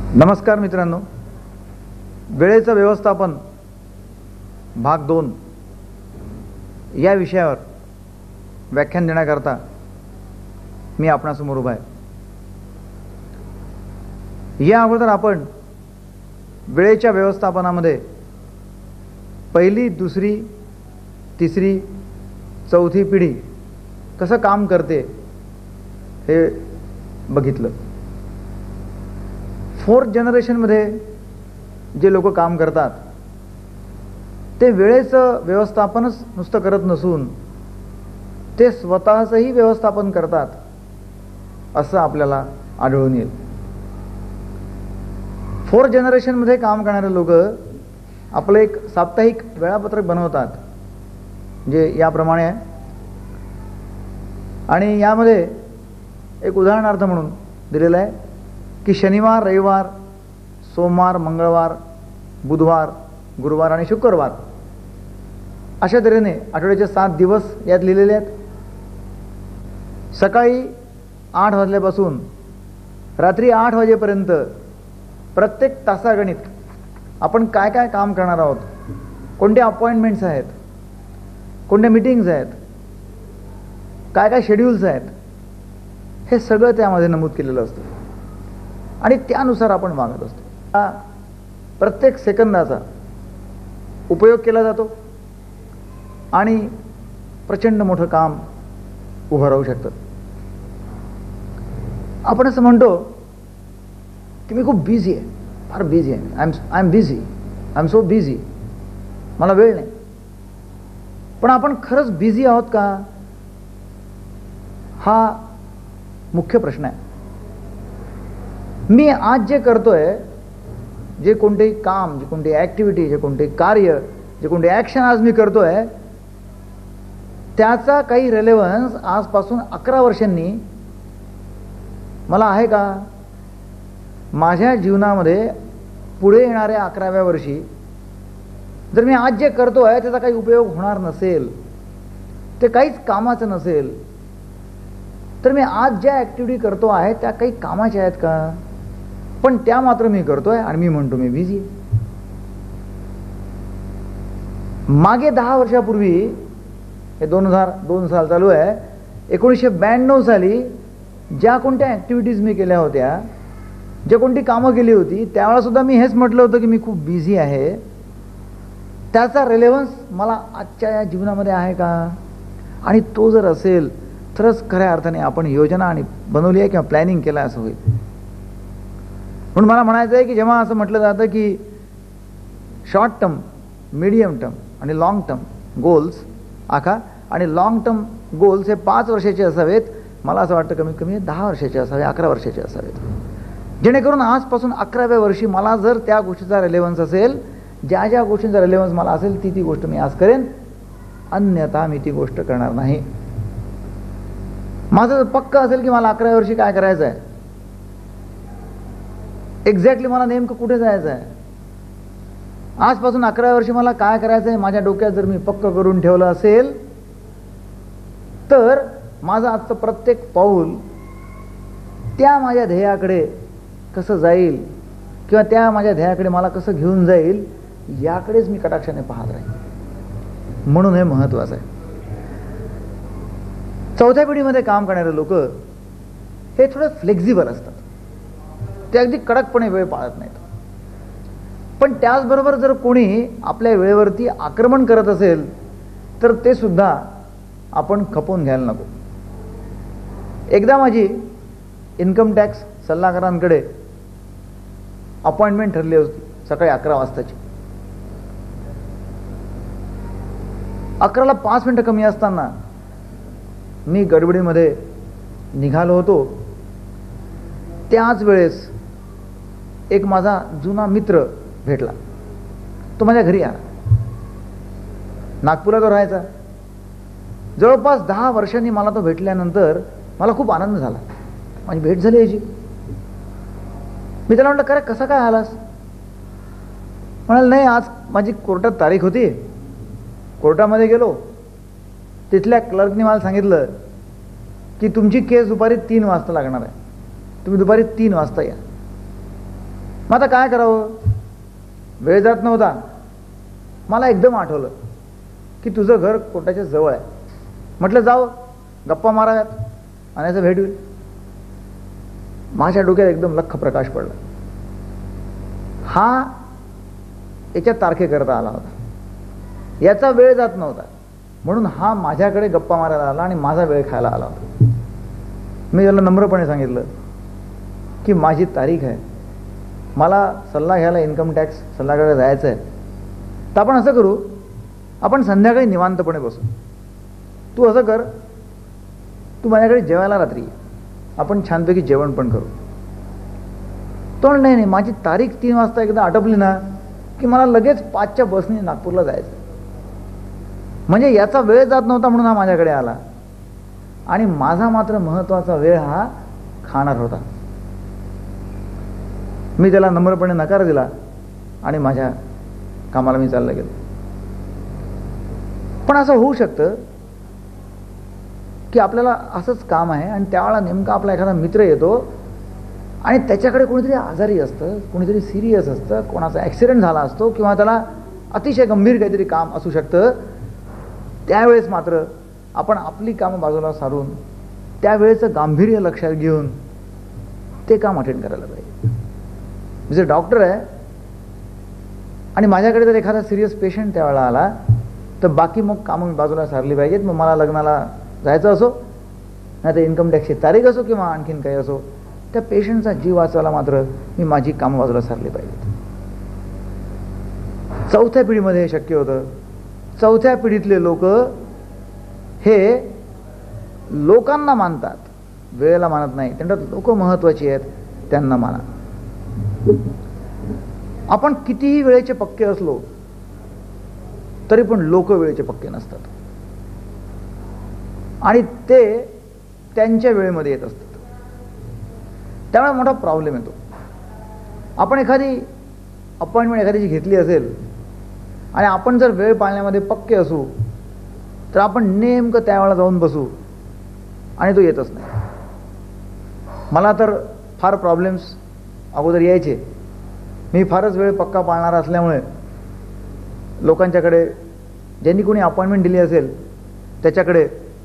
नमस्कार मित्रांनो, वेळेचं व्यवस्थापन भाग 2 या विषयावर व्याख्यान देण्याकरता मी आपणासमोर उभा आहे. या अगोदर आपण वेळेच्या व्यवस्थापनामध्ये पहिली, दुसरी, तिसरी, चौथी पिढी कसं काम करते हे बघितलं. फोर्थ जनरेशनमध्ये जे लोक काम करतात ते वेळेचं व्यवस्थापनच नुसतं करत नसून ते स्वतःचंही व्यवस्थापन करतात असं आपल्याला आढळून येईल. फोर्थ जनरेशनमध्ये काम करणारे लोक आपलं एक साप्ताहिक वेळापत्रक बनवतात जे याप्रमाणे आहे. आणि यामध्ये एक उदाहरणार्थ म्हणून दिलेलं आहे की शनिवार, रविवार, सोमवार, मंगळवार, बुधवार, गुरुवार आणि शुक्रवार अशा तऱ्हेने आठवड्याचे 7 दिवस यात लिहिलेले आहेत. सकाळी 8 वाजल्यापासून रात्री 8 वाजेपर्यंत प्रत्येक तासागणिक आपण काय काय काम करणार आहोत, कोणत्या अपॉइंटमेंट्स आहेत, कोणत्या मीटिंग्स आहेत, काय काय शेड्यूल्स आहेत, हे सगळं त्यामध्ये नमूद केलेलं असतं आणि त्यानुसार आपण वागत असतो. प्रत्येक सेकंदाचा उपयोग केला जातो आणि प्रचंड मोठं काम उभं राहू शकतं. आपण असं म्हणतो की मी खूप बिझी आहे, फार बिझी आहे, I am busy, I am so busy, मला वेळ नाही. पण आपण खरंच बिझी आहोत का, हा मुख्य प्रश्न आहे. मी आज जे करतोय, जे कोणतेही काम, जे कोणती ॲक्टिव्हिटी, जे कोणतेही कार्य, जे कोणते ॲक्शन आज मी करतोय त्याचा काही रेलेव्हन्स आजपासून 11 वर्षांनी मला आहे का? माझ्या जीवनामध्ये पुढे येणाऱ्या 11व्या वर्षी जर मी आज जे करतोय त्याचा काही उपयोग होणार नसेल, ते काहीच कामाचं नसेल, तर मी आज ज्या ॲक्टिव्हिटी करतो आहे त्या काही कामाच्या आहेत का? पण त्या मात्र मी करतोय आणि मी म्हणतो मी बिझी आहे. मागे 10 वर्षापूर्वी, हे 2002 साल चालू आहे, 1992 साली ज्या कोणत्या ॲक्टिव्हिटीज मी केल्या होत्या, जे कोणती कामं केली होती, त्यावेळेला सुद्धा मी हेच म्हटलं होतं की मी खूप बिझी आहे. त्याचा रेलेव्हन्स मला आजच्या या जीवनामध्ये आहे का? आणि तो जर असेल तरच खऱ्या अर्थाने आपण योजना आणि बनवली आहे किंवा प्लॅनिंग केलं असं होईल. म्हणून मला म्हणायचं आहे की जेव्हा असं म्हटलं जातं की शॉर्ट टर्म, मीडियम टर्म आणि लाँग टर्म गोल्स आखा, आणि लाँग टर्म गोल्स हे 5 वर्षाचे असावेत, मला असं वाटतं कमीत कमी 10 वर्षाचे असावे, 11 वर्षाचे असावेत, जेणेकरून आजपासून 11व्या वर्षी मला जर त्या गोष्टीचा रेलेव्हन्स असेल, ज्या ज्या गोष्टींचा रेलेव्हन्स मला असेल ती गोष्ट मी आज करेन, अन्यथा मी ती गोष्ट करणार नाही. माझं पक्का असेल की मला 11व्या वर्षी काय करायचं आहे, एक्झॅक्टली मला नेमकं कुठे जायचं आहे, आजपासून 11व्या वर्षी मला काय करायचं आहे माझ्या डोक्यात जर मी पक्क करून ठेवलं असेल, तर माझं आजचं प्रत्येक पाऊल त्या माझ्या ध्येयाकडे कसं जाईल किंवा त्या माझ्या ध्येयाकडे मला कसं घेऊन जाईल याकडेच मी कटाक्षाने पाहत राहील. म्हणून हे महत्त्वाचं आहे. चौथ्या पिढीमध्ये काम करणारे लोक हे थोडं फ्लेक्झिबल असतात, ते अगदी कडकपणे वेळ पाळत नाहीत. पण त्याचबरोबर जर कोणी आपल्या वेळेवरती आक्रमण करत असेल तर ते सुद्धा आपण खपवून घ्यायला नको. एकदा माझी इन्कम टॅक्स सल्लागारांकडे अपॉइंटमेंट ठरली होती सकाळी 11 वाजताची. 11ला 5 मिनिटं कमी असताना मी गडबडीमध्ये निघालो होतो. त्याच वेळेस एक माझा जुना मित्र भेटला. तो माझ्या घरी आला. नागपूरला तो राहायचा. जवळपास 10 वर्षांनी मला तो भेटल्यानंतर मला खूप आनंद झाला. माझी भेट झाली याची. मी त्याला म्हटलं, खरं कसा काय आलास? म्हणाल, नाही आज माझी कोर्टात तारीख होती, कोर्टामध्ये गेलो, तिथल्या क्लर्कने मला सांगितलं की तुमची केस दुपारी 3 वाजता लागणार आहे, तुम्ही दुपारी 3 वाजता या. मग आता काय करावं, वेळ जात नव्हता. मला एकदम आठवलं की तुझं घर कोर्टाच्या जवळ आहे. म्हटलं जावं, गप्पा माराव्यात आणि असं भेट होईल. माझ्या डोक्यात एकदम लख्ख प्रकाश पडला. हा याच्या तारखेकरता आला होता, याचा वेळ जात नव्हता, म्हणून हा माझ्याकडे गप्पा मारायला आला आणि माझा वेळ खायला आला होता. मी त्याला नम्रपणे सांगितलं की माझी तारीख आहे, मला सल्ला घ्यायला इन्कम टॅक्स सल्लागाराकडे जायचं आहे. तर आपण असं करू, आपण संध्याकाळी निवांतपणे बसू. तू असं कर, तू माझ्याकडे जेवायला रात्री ये, आपण छानपैकी जेवण पण करू. तो नाही नाही, माझी तारीख 3 वाजता एकदा आटपली ना की मला लगेच 5च्या बसने नागपूरला जायचं. म्हणजे याचा वेळ जात नव्हता म्हणून हा माझ्याकडे आला आणि माझा मात्र महत्त्वाचा वेळ हा खाणार होता. मी त्याला नम्रपणे नकार दिला आणि माझ्या कामाला मी चाललं गेलो. पण असं होऊ शकतं की आपल्याला असंच काम आहे आणि त्यावेळेला नेमका आपला एखादा मित्र येतो आणि त्याच्याकडे कोणीतरी आजारी असतं, कोणीतरी सिरियस असतं, कोणाचा ॲक्सिडेंट झाला असतो किंवा त्याला अतिशय गंभीर काहीतरी काम असू शकतं. त्यावेळेस मात्र आपण आपली कामं बाजूला सारून त्यावेळेचं गांभीर्य लक्षात घेऊन ते काम अटेंड करायला पाहिजे. मी जर डॉक्टर आहे आणि माझ्याकडे जर एखादा सिरियस पेशंट त्यावेळेला आला तर बाकी मग कामं मी बाजूला सारली पाहिजेत. मग मला लग्नाला जायचं असो, नाही तर इन्कम टॅक्सची तारीख असो किंवा आणखीन काही असो, त्या पेशंटचा जीव वाचवायला मात्र मी माझी कामं बाजूला सारली पाहिजेत. 4थ्या पिढीमध्ये हे शक्य होतं. 4थ्या पिढीतले लोक हे लोकांना मानतात, वेळेला मानत नाही. त्यांना लोक महत्वाची आहेत, त्यांना माना. आपण कितीही वेळेचे पक्के असलो तरी पण लोक वेळेचे पक्के नसतात आणि ते त्यांच्या वेळेमध्ये येत असतात. त्यामुळे मोठा प्रॉब्लेम येतो. आपण एखादी अपॉइंटमेंट एखाद्याची घेतली असेल आणि आपण जर वेळ पाळण्यामध्ये पक्के असू तर आपण नेमकं त्यावेळेला जाऊन बसू आणि तो येतच नाही. मला तर फार प्रॉब्लेम्स अगोदर यायचे. मी फारच वेळ पक्का पाळणारा असल्यामुळे लोकांच्याकडे ज्यांनी कोणी अपॉइंटमेंट दिली असेल त्याच्याकडे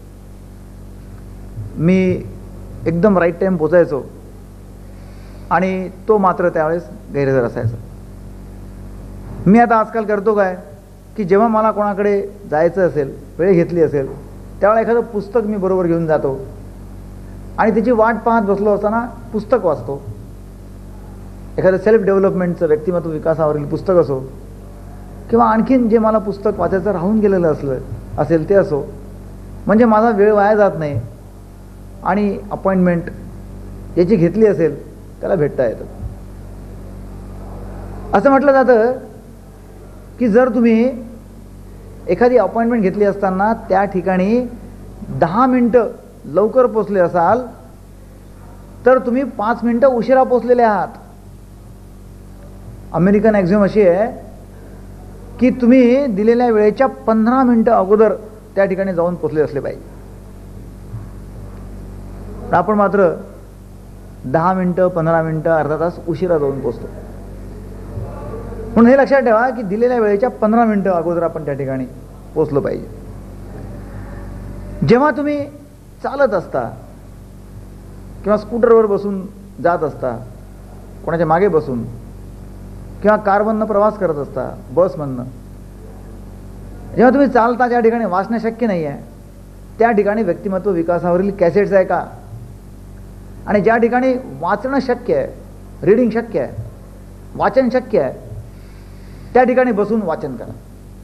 मी एकदम राईट टाईम पोचायचो आणि तो मात्र त्यावेळेस गैरहजर असायचा. मी आता आजकाल करतो काय की जेव्हा मला कोणाकडे जायचं असेल, वेळ घेतली असेल, त्यावेळेला एखादं पुस्तक मी बरोबर घेऊन जातो आणि त्याची वाट पाहत बसलो असताना पुस्तक वाचतो. एखादं सेल्फ डेव्हलपमेंटचं, व्यक्तिमत्व विकासावरील पुस्तक असो किंवा आणखीन जे मला पुस्तक वाचायचं राहून गेलेलं असेल ते असो. म्हणजे माझा वेळ वाया जात नाही आणि अपॉइंटमेंट याची घेतली असेल त्याला भेटता येतं. असं म्हटलं जातं की जर तुम्ही एखादी अपॉइंटमेंट घेतली असताना त्या ठिकाणी 10 मिनिटं लवकर पोचले असाल तर तुम्ही 5 मिनिटं उशिरा पोचलेले आहात. अमेरिकन ॲक्झिओम अशी आहे की तुम्ही दिलेल्या वेळेच्या 15 मिनिटं अगोदर त्या ठिकाणी जाऊन पोचले असले पाहिजे. आपण मात्र 10 मिनिटं, 15 मिनिटं, अर्धा तास उशिरा जाऊन पोचतो. म्हणून हे लक्षात ठेवा की दिलेल्या वेळेच्या 15 मिनिटं अगोदर आपण त्या ठिकाणी पोचलो पाहिजे. जेव्हा तुम्ही चालत असता किंवा स्कूटरवर बसून जात असता, कोणाच्या मागे बसून किंवा कारमधनं प्रवास करत असता, बसमधनं, जेव्हा तुम्ही चालता ज्या ठिकाणी वाचणं शक्य नाही आहे त्या ठिकाणी व्यक्तिमत्व विकासावरील कॅसेट्स आहे का? आणि ज्या ठिकाणी वाचणं शक्य आहे, रीडिंग शक्य आहे, वाचन शक्य आहे, त्या ठिकाणी बसून वाचन करा.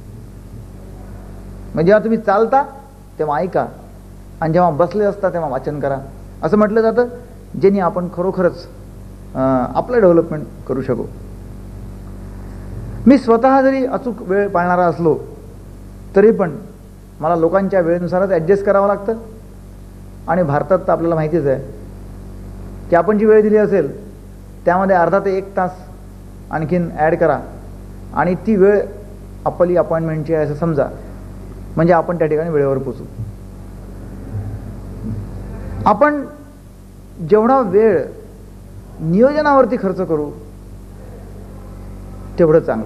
म्हणजे जेव्हा तुम्ही चालता तेव्हा ऐका आणि जेव्हा बसले असता तेव्हा वाचन करा. असं म्हटलं जातं ज्यांनी आपण खरोखरच आपलं डेव्हलपमेंट करू शकू. मी स्वतः जरी अचूक वेळ पाळणारा असलो तरी पण मला लोकांच्या वेळेनुसारच ॲडजस्ट करावं लागतं. आणि भारतात तर आपल्याला माहितीच आहे की आपण जी वेळ दिली असेल त्यामध्ये अर्धा ते 1 तास आणखीन ॲड करा आणि ती वेळ आपली अपॉइंटमेंटची आहे असं समजा, म्हणजे आपण त्या ठिकाणी वेळेवर पोचू. आपण जेवढा वेळ नियोजनावरती खर्च करू तेवढं चांगलं.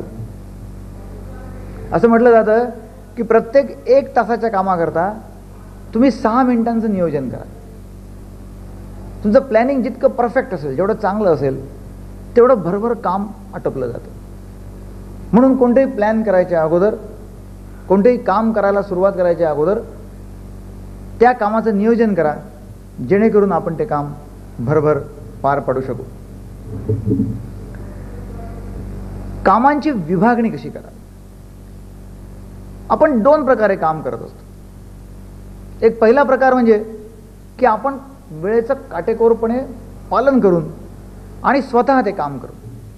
असं म्हटलं जातं की प्रत्येक 1 तासाच्या कामाकरता तुम्ही 6 मिनिटांचं नियोजन करा. तुमचं प्लॅनिंग जितकं परफेक्ट असेल, जेवढं चांगलं असेल, तेवढं भरभर काम आटोपलं जातं. म्हणून कोणतेही प्लॅन करायच्या अगोदर, कोणतेही काम करायला सुरुवात करायच्या अगोदर त्या कामाचं नियोजन करा, जेणेकरून आपण ते काम भरभर पार पाडू शकू. कामांची विभागणी कशी करा. आपण 2 प्रकारे काम करत असतो. एक पहिला प्रकार म्हणजे की आपण वेळेचं काटेकोरपणे पालन करून आणि स्वतः ते काम करू.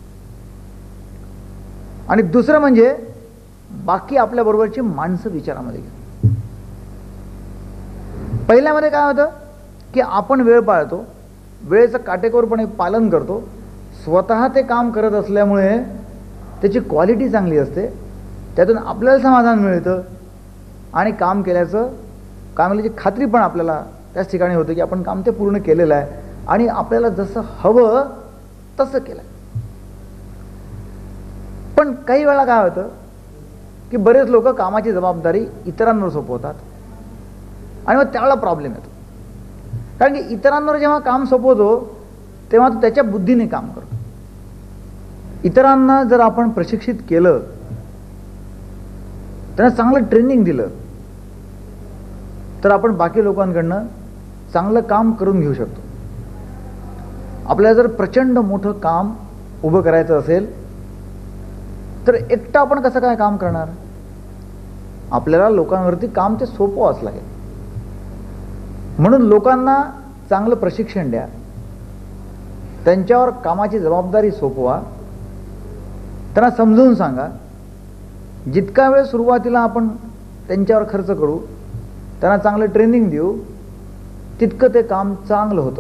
आणि दुसरं म्हणजे बाकी आपल्या बरोबरची माणसं विचारामध्ये घेऊ. पहिल्यामध्ये काय होतं की आपण वेळ पाळतो, वेळेचं काटेकोरपणे पालन करतो, स्वतः ते काम करत असल्यामुळे त्याची क्वालिटी चांगली असते, त्यातून आपल्याला समाधान मिळतं आणि काम केल्याची खात्री पण आपल्याला त्याच ठिकाणी होते की आपण काम ते पूर्ण केलेलं आहे आणि आपल्याला जसं हवं तसं केलं. पण काही वेळा काय होतं की बरेच लोक कामाची जबाबदारी इतरांवर सोपवतात आणि मग त्यावेळेला प्रॉब्लेम येतो. कारण की इतरांवर जेव्हा काम सोपवतो तेव्हा तो त्याच्या बुद्धीने काम करतो. इतरांना जर आपण प्रशिक्षित केलं, त्यांना चांगलं ट्रेनिंग दिलं, तर आपण बाकी लोकांकडनं चांगलं काम करून घेऊ शकतो. आपल्याला जर प्रचंड मोठं काम उभं करायचं असेल तर एकटं आपण कसं काय काम करणार. आपल्याला लोकांवरती काम ते सोपवावंच लागेल. म्हणून लोकांना चांगलं प्रशिक्षण द्या, त्यांच्यावर कामाची जबाबदारी सोपवा, त्यांना समजून सांगा. जितका वेळ सुरुवातीला आपण त्यांच्यावर खर्च करू, त्यांना चांगलं ट्रेनिंग देऊ, तितकं ते काम चांगलं होतं.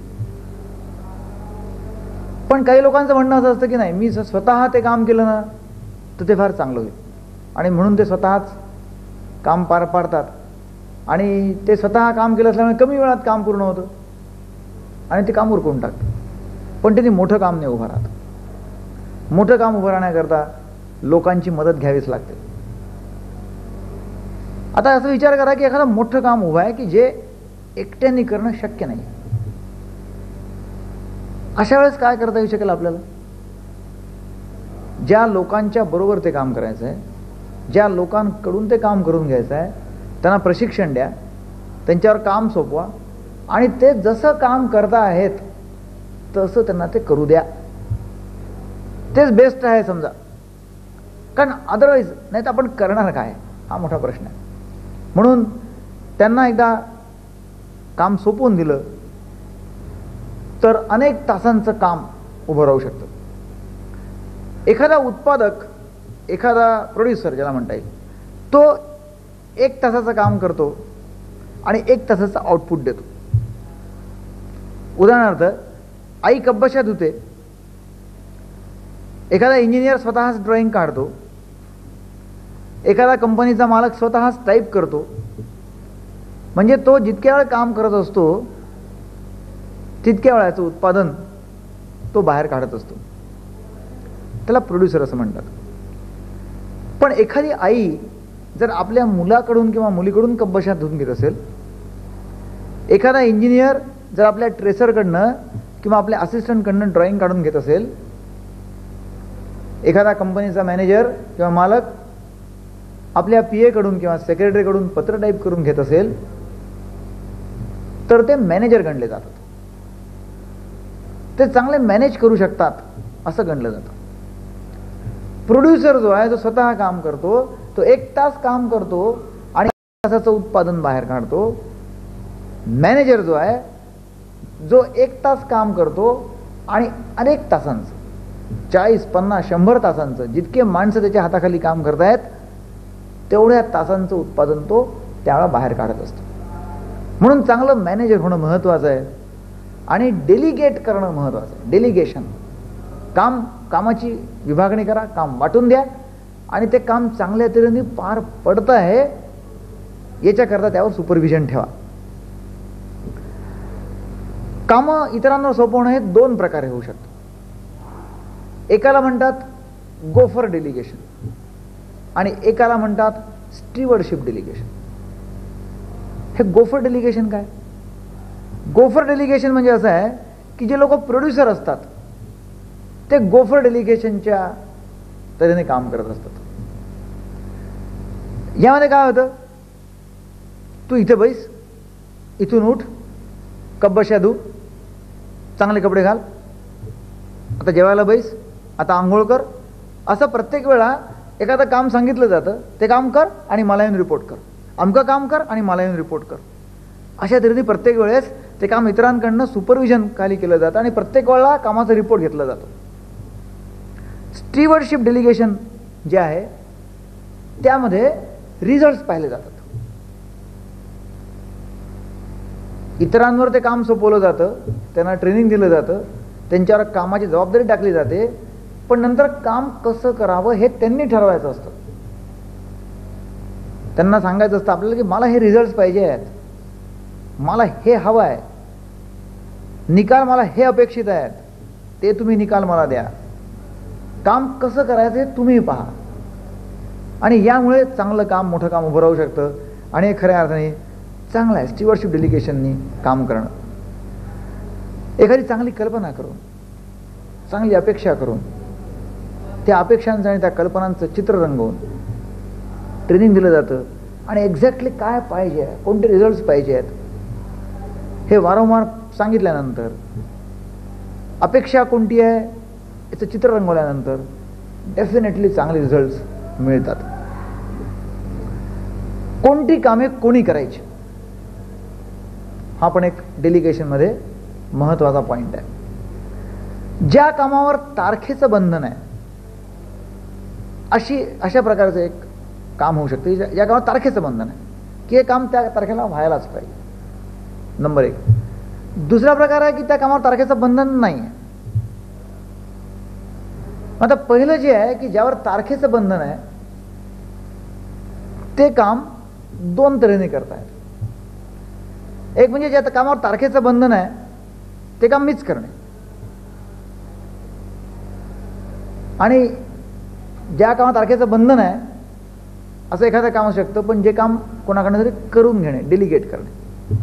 पण काही लोकांचं म्हणणं असं असतं की नाही, मी स्वतः ते काम केलं ना तर ते फार चांगलं होईल, आणि म्हणून ते स्वतःच काम पार पाडतात आणि ते स्वतः काम केलं असल्यामुळे कमी वेळात काम पूर्ण होतं आणि ते काम उरकून टाकतं. पण त्यांनी मोठं काम नाही उभं राहत. मोठं काम उभं राहण्याकरता लोकांची मदत घ्यावीच लागते. आता असं विचार करा की एखादं मोठं काम उभं आहे की जे एकट्याने करणं शक्य नाही. अशा वेळेस काय करता येऊ शकेल आपल्याला. ज्या लोकांच्या बरोबर ते काम करायचं आहे, ज्या लोकांकडून ते काम करून घ्यायचं आहे, त्यांना प्रशिक्षण द्या, त्यांच्यावर काम सोपवा आणि ते जसं काम करता आहेत तसं त्यांना ते करू द्या. तेच बेस्ट आहे समजा. कारण अदरवाईज नाही तर आपण करणार काय, हा मोठा प्रश्न आहे. म्हणून त्यांना एकदा काम सोपवून दिलं तर अनेक तासांचं काम उभं राहू शकतं. एखादा उत्पादक, एखादा प्रोड्युसर ज्याला म्हणता येईल, तो 1 तासाचं काम करतो आणि 1 तासाचं आउटपुट देतो. उदाहरणार्थ, आई कब्बशा धुते, एखादा इंजिनियर स्वतःच ड्रॉइंग काढतो, एखादा कंपनीचा मालक स्वतःच टाईप करतो. म्हणजे तो जितक्या वेळ काम करत असतो तितक्या वेळाचं उत्पादन तो बाहेर काढत असतो. त्याला प्रोड्युसर असं म्हणतात. पण एखादी आई जर आपल्या मुलाकडून किंवा मुलीकडून कब्बशा धुवून घेत असेल, एखादा इंजिनियर जर आपल्या ट्रेसरकडनं किंवा आपल्या असिस्टंटकडनं ड्रॉइंग काढून घेत असेल, एखादा कंपनीचा मॅनेजर किंवा मालक आपल्या पीए कडून किंवा सेक्रेटरीकडून पत्र टाईप करून घेत असेल, तर ते मॅनेजर गणले जातात. ते चांगले मॅनेज करू शकतात असं गणलं जातं. प्रोड्युसर जो आहे तो स्वतः काम करतो, तो 1 तास काम करतो आणि 1 तासाचं उत्पादन बाहेर काढतो. मॅनेजर जो आहे, जो 1 तास काम करतो आणि अनेक तासांचं, 40, 50, 100 तासांचं, जितके माणसं त्याच्या हाताखाली काम करतायत तेवढ्या तासांचं उत्पादन तो त्यावेळेला बाहेर काढत असतो. म्हणून चांगलं मॅनेजर होणं महत्त्वाचं आहे आणि डेलिगेट करणं महत्त्वाचं आहे. डेलिगेशन, कामाची विभागणी करा, काम वाटून द्या आणि ते काम चांगल्या तऱ्हेने पार पडतं आहे याच्याकरता त्यावर सुपरविजन ठेवा. कामं इतरांना सोपवणं हे 2 प्रकारे होऊ शकतं. एकाला म्हणतात गोफर डेलिगेशन आणि एकाला म्हणतात स्टीवर्डशिप डेलिगेशन. हे गोफर डेलिगेशन काय? गोफर डेलिगेशन म्हणजे असं आहे की जे लोक प्रोड्युसर असतात ते गोफर डेलिगेशनच्या तऱ्हेने काम करत असतात. यामध्ये काय होतं, तू इथे बैस, इथून उठ, कब्बशा धू, चांगले कपडे घाल, आता जेवायला बैस, आता आंघोळ कर, असं प्रत्येक वेळा एखादं काम सांगितलं जातं, ते काम कर आणि मला येऊन रिपोर्ट कर, अमकं काम कर आणि मला येऊन रिपोर्ट कर. अशा तऱ्हेने प्रत्येक वेळेस ते काम इतरांकडनं सुपरविजन खाली केलं जातं आणि प्रत्येक वेळेला कामाचा रिपोर्ट घेतला जातो. स्टीवर्डशिप डेलिगेशन जे आहे त्यामध्ये रिझल्ट्स पाहिले जातात. इतरांवर ते काम सोपवलं जातं, त्यांना ट्रेनिंग दिलं जातं, त्यांच्यावर कामाची जबाबदारी टाकली जाते, पण नंतर काम कसं करावं हे त्यांनी ठरवायचं असतं. त्यांना सांगायचं असतं आपल्याला की मला हे रिझल्ट्स पाहिजे आहेत, मला हे हवं आहे, निकाल मला हे अपेक्षित आहेत, ते तुम्ही निकाल मला द्या, काम कसं करायचं हे तुम्ही पहा. आणि यामुळे चांगलं काम, मोठं काम उभं राहू शकतं आणि हे खऱ्या अर्थाने चांगलं आहे स्टीवर्डशिप डेलिगेशननी काम करणं. एखादी चांगली कल्पना करून, चांगली अपेक्षा करून, त्या अपेक्षांचं आणि त्या कल्पनांचं चित्र रंगवून ट्रेनिंग दिलं जातं आणि एक्झॅक्टली काय पाहिजे, कोणते रिझल्ट्स पाहिजे आहेत हे वारंवार सांगितल्यानंतर, अपेक्षा कोणती आहे याचं चित्र रंगवल्यानंतर डेफिनेटली चांगले रिझल्ट्स मिळतात. कोणती कामे कोणी करायची हा पण एक डेलिगेशनमध्ये महत्त्वाचा पॉइंट आहे. ज्या कामावर तारखेचं बंधन आहे अशा प्रकारचं एक काम होऊ शकते ज्या कामावर तारखेचं बंधन आहे की हे काम त्या तारखेला व्हायलाच पाहिजे, नंबर एक. दुसरा प्रकार आहे की त्या कामावर तारखेचं बंधन नाही आहे. आता पहिलं जे आहे की ज्यावर तारखेचं बंधन आहे ते काम दोन तऱ्हेने करतायत. एक म्हणजे ज्या कामावर तारखेचं बंधन आहे ते काम मीच करणे, आणि ज्या कामावर तारखेचं बंधन आहे असं एखादं काम असू शकतं पण जे काम कोणाकडनं तरी करून घेणे, डेलिगेट करणे.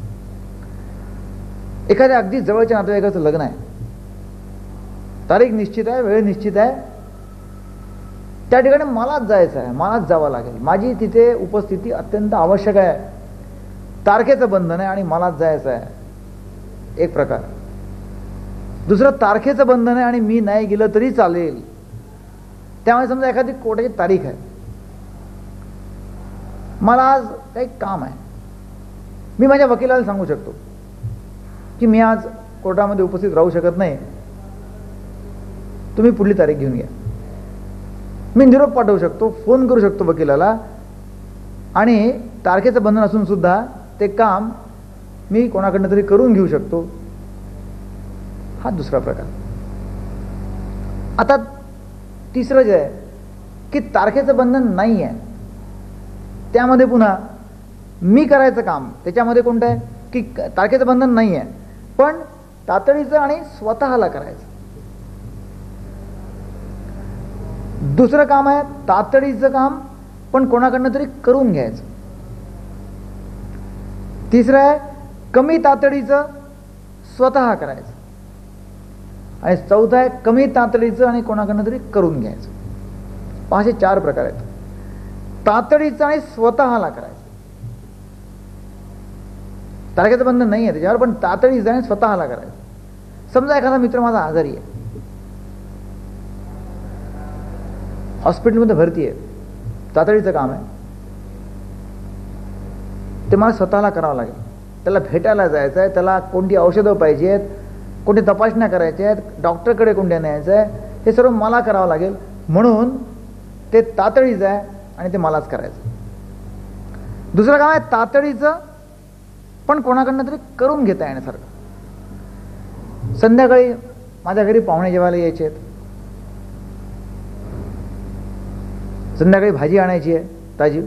एखाद्या अगदी जवळच्या नातेवाईकाचं लग्न आहे, तारीख निश्चित आहे, वेळ निश्चित आहे, त्या ठिकाणी मलाच जायचं आहे, मलाच जावं लागेल, माझी तिथे उपस्थिती अत्यंत आवश्यक आहे, तारखेचं बंधन आहे आणि मलाच जायचं आहे, एक प्रकार. दुसरं तारखेचं बंधन आहे आणि मी नाही गेलं तरी चालेल. त्यामुळे समजा एखादी कोर्टाची तारीख आहे, मला आज काही काम आहे, मी माझ्या वकिलाला सांगू शकतो की मी आज कोर्टामध्ये उपस्थित राहू शकत नाही, तुम्ही पुढली तारीख घेऊन घ्या. मी निरोप पाठवू शकतो, फोन करू शकतो वकिलाला, आणि तारखेचं बंधन असून सुद्धा ते काम मी कोणाकडनं तरी करून घेऊ शकतो. हा दुसरा प्रकार. आता तिसरं जे आहे की तारखेचं बंधन नाही आहे, त्यामध्ये पुन्हा मी करायचं काम त्याच्यामध्ये कोणतं आहे की तारखेचं बंधन नाही आहे पण तातडीचं आणि स्वतःला करायचं. दुसरं काम आहे तातडीचं काम पण कोणाकडनं तरी करून घ्यायचं. तिसरं आहे कमी तातडीचं स्वतः करायचं. आणि चौथं आहे कमी तातडीचं आणि कोणाकडनं तरी करून घ्यायचं. असे 4 प्रकार आहेत. तातडीचं आणि स्वतःला करायचं, तारखेचं बंधन नाही आहे त्याच्यावर, पण तातडीचं आणि स्वतःला करायचं. समजा एखादा मित्र माझा आजारी आहे, हॉस्पिटलमध्ये भरती आहे, तातडीचं काम आहे, ते मला स्वतःला करावं लागेल. त्याला भेटायला जायचं आहे, त्याला कोणती औषधं पाहिजे आहेत, कोणती तपासण्या करायच्या आहेत, डॉक्टरकडे कोणत्या न्यायचं आहे, हे सर्व मला करावं लागेल. म्हणून ते तातडीचं आहे आणि ते मलाच करायचं. दुसरं काम आहे तातडीचं पण कोणाकडनं तरी करून घेता येण्यासारखं. संध्याकाळी माझ्या घरी पाहुणे जेवायला यायचे आहेत, संध्याकाळी भाजी आणायची आहे ताजी,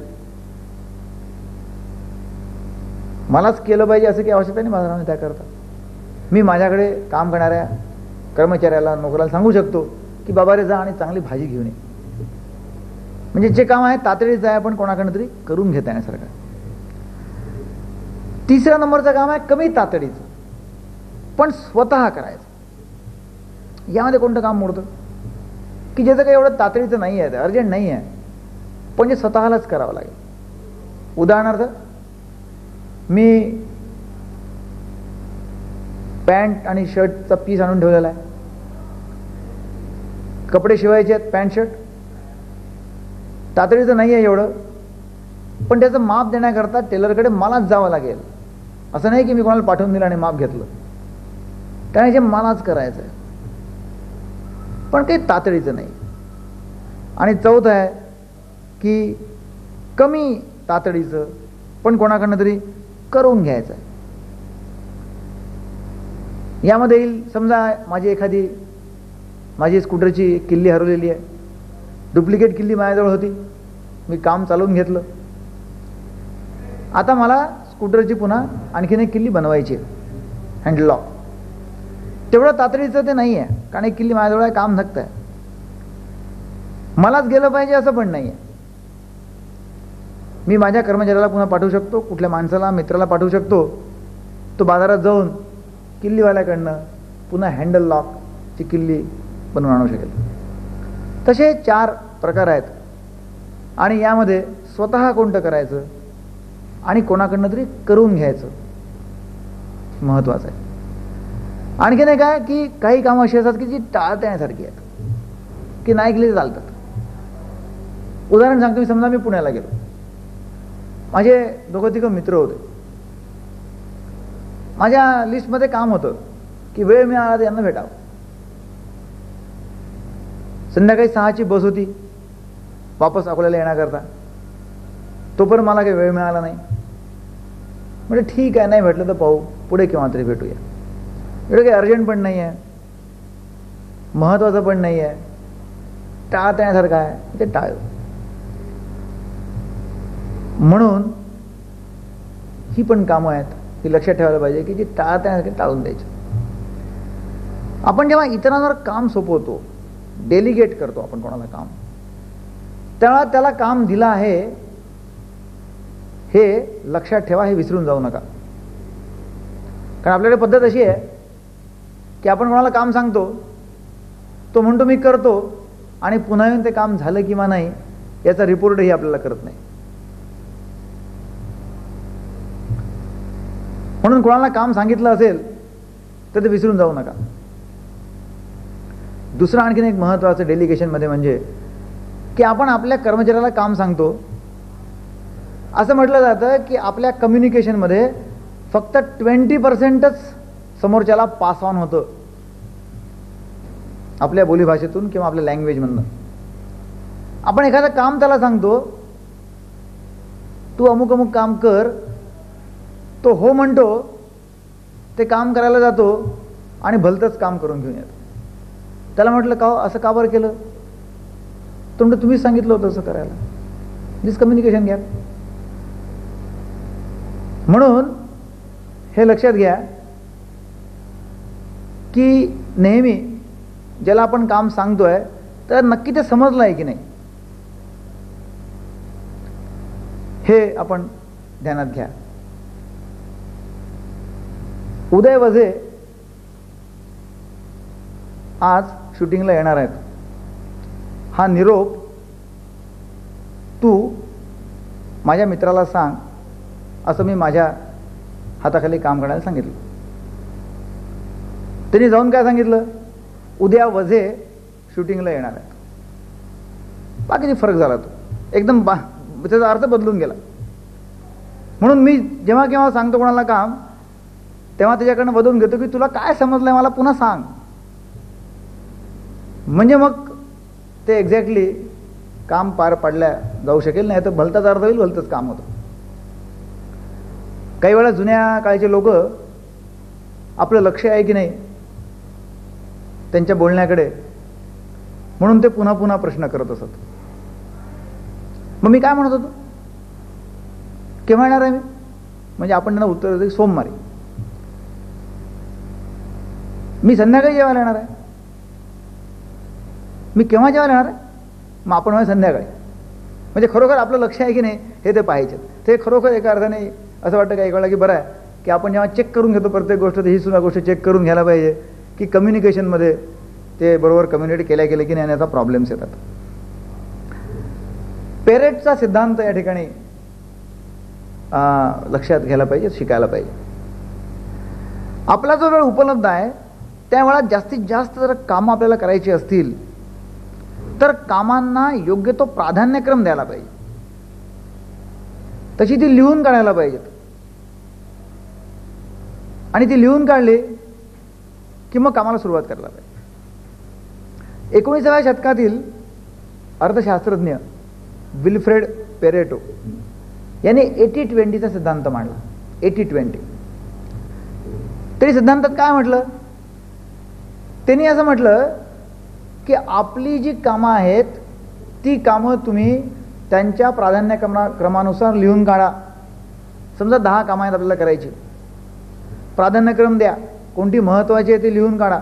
मलाच केलं पाहिजे असं काही आवश्यकता नाही माझ्या त्याकरता. मी माझ्याकडे काम करणाऱ्या कर्मचाऱ्याला, नोकराला सांगू शकतो की बाबा रे जा आणि चांगली भाजी घेऊन ये. म्हणजे जे काम आहे तातडीचं आहे, पण कोणाकडनं तरी करून घेता येण्यासारखं. तिसऱ्या नंबरचं काम आहे कमी तातडीचं, पण स्वतः करायचं. यामध्ये कोणतं काम मोडतं की ज्याचं काही एवढं तातडीचं नाही आहे, अर्जंट नाही आहे, पण जे स्वतःलाच करावं लागेल. उदाहरणार्थ, मी पॅन्ट आणि शर्टचा पीस आणून ठेवलेला आहे, कपडे शिवायचे आहेत, पॅन्ट शर्ट. तातडीचं नाही आहे एवढं, पण त्याचं माप देण्याकरता टेलरकडे मलाच जावं लागेल. असं नाही की मी कोणाला पाठवून दिलं आणि माप घेतलं, त्याने जे मलाच करायचं आहे, पण काही तातडीचं नाही. आणि चौथं आहे की कमी तातडीचं, पण कोणाकडनं तरी करून घ्यायचं आहे. यामध्ये येईल, समजा माझी स्कूटरची किल्ली हरवलेली आहे, डुप्लिकेट किल्ली माझ्याजवळ होती, मी काम चालवून घेतलं. आता मला स्कूटरची पुन्हा आणखीन एक किल्ली बनवायची आहे, हँडल लॉक. तेवढं तातडीचं ते नाही आहे, कारण एक किल्ली माझ्याजवळ आहे, काम धकत आहे. मलाच गेलं पाहिजे असं पण नाही आहे. मी माझ्या कर्मचाऱ्याला पुन्हा पाठवू शकतो, कुठल्या माणसाला, मित्राला पाठवू शकतो, तो बाजारात जाऊन किल्लीवाल्याकडनं पुन्हा हँडल लॉकची किल्ली बनवून आणू शकेल. तसे 4 प्रकार आहेत. आणि यामध्ये स्वतः कोणतं करायचं आणि कोणाकडनं तरी करून घ्यायचं महत्त्वाचं आहे. आणखीन एक आहे की काही कामं अशी असतात की जी टाळता येण्यासारखी आहेत, की नाही केली चालतात. उदाहरण सांगतो, मी समजा मी पुण्याला गेलो, माझे 2-3 मित्र होते, माझ्या लिस्टमध्ये काम होतं की वेळ मिळाला तर यांना भेटावं. संध्याकाळी 6ची बस होती वापस अकोल्याला येण्याकरता, तोपर्यंत मला काही वेळ मिळाला नाही. म्हणजे ठीक आहे, नाही भेटलं तर पाहू, पुढे केव्हा तरी भेटूया. एवढं काही अर्जंट पण नाही आहे, महत्त्वाचं पण नाही आहे, टाळता येण्यासारखं आहे, ते टाळ. म्हणून ही पण कामं आहेत की लक्षात ठेवायला पाहिजे की जी टाळता येण्यासारखी टाळून द्यायची. आपण जेव्हा इतरांवर काम सोपवतो, डेलिगेट करतो आपण कोणाला काम, तेव्हा त्याला काम दिलं आहे हे लक्षात ठेवा, हे विसरून जाऊ नका. कारण आपल्याकडे पद्धत अशी आहे की आपण कोणाला काम सांगतो, तो म्हणतो मी करतो, आणि पुन्हा येऊन ते काम झालं किंवा नाही याचा रिपोर्टही आपल्याला करत नाही. म्हणून कोणाला काम सांगितलं असेल तर ते विसरून जाऊ नका. दुसरं आणखीन एक महत्त्वाचं डेलिगेशनमध्ये म्हणजे की आपण आपल्या कर्मचाऱ्याला काम सांगतो, असं म्हटलं जातं की आपल्या कम्युनिकेशनमध्ये फक्त 20%च समोरच्याला पास ऑन होतं, आपल्या बोलीभाषेतून किंवा आपल्या लँग्वेजमधनं. आपण एखादं काम त्याला सांगतो, तू अमुक अमुक काम कर, तो हो म्हणतो, ते काम करायला जातो आणि भलतंच काम करून घेऊन येतो. त्याला म्हटलं का असं का बरं केलं, तो म्हणतो तुम्हीच सांगितलं होतं असं करायला. This communication gap. म्हणून हे लक्षात घ्या की नेहमी ज्याला आपण काम सांगतोय तर नक्की ते समजलं आहे की नाही हे आपण ध्यानात घ्या. उदय वझे आज शूटिंगला येणार आहेत. हा निरोप तू माझ्या मित्राला सांग असं मी माझ्या हाताखाली काम करायला सांगितलं. त्यांनी जाऊन काय सांगितलं, उद्या वझे शूटिंगला येणार आहेत. बाकीची फरक झाला, तो एकदम त्याचा अर्थ बदलून गेला. म्हणून मी जेव्हा केव्हा सांगतो कोणाला काम, तेव्हा त्याच्याकडनं बदलून घेतो की तुला काय समजलंय मला पुन्हा सांग, म्हणजे मग ते एक्झॅक्टली काम पार पाडल्या जाऊ शकेल. नाही तर भलताच अर्थ होईल, भलतंच काम होतं. काही वेळा जुन्या काळचे लोक आपलं लक्ष आहे की नाही त्यांच्या बोलण्याकडे, म्हणून ते पुन्हा पुन्हा प्रश्न करत असत. मग मी काय म्हणत होतो, केव्हा येणार आहे मी, म्हणजे आपण त्यांना उत्तर देतो सोमवारी. मी संध्याकाळी जेवायला येणार आहे. मी केव्हा जेवायला येणार आहे, मग आपण म्हणजे संध्याकाळी. म्हणजे खरोखर आपलं लक्ष आहे की नाही हे ते पाहायचे. ते खरोखर एका अर्थाने असं वाटतं काही वेळा की बरं आहे की आपण जेव्हा चेक करून घेतो प्रत्येक गोष्ट, तर ही सुद्धा गोष्ट चेक करून घ्यायला पाहिजे की कम्युनिकेशनमध्ये ते बरोबर कम्युनिकेट केल्या गेले की नाही, आणि याचा प्रॉब्लेम्स येतात. पेरेटचा सिद्धांत या ठिकाणी लक्षात घ्यायला पाहिजे, शिकायला पाहिजे. आपला जो वेळ उपलब्ध आहे त्या वेळात जास्तीत जास्त जर कामं आपल्याला करायची असतील तर कामांना योग्य तो प्राधान्यक्रम द्यायला पाहिजे, तशी ती लिहून काढायला पाहिजेत. आणि ती लिहून काढली की मग कामाला सुरुवात करायला पाहिजे. 19व्या शतकातील अर्थशास्त्रज्ञ विल्फ्रेड पेरेटो यांनी 80-20चा सिद्धांत मांडला. 80-20 तरी सिद्धांतात काय म्हटलं? त्यांनी असं म्हटलं की आपली जी कामं आहेत ती कामं तुम्ही त्यांच्या प्राधान्यक्रमानुसार लिहून काढा. समजा 10 कामं आहेत आपल्याला करायची, प्राधान्यक्रम द्या, कोणती महत्त्वाची आहे ती लिहून काढा.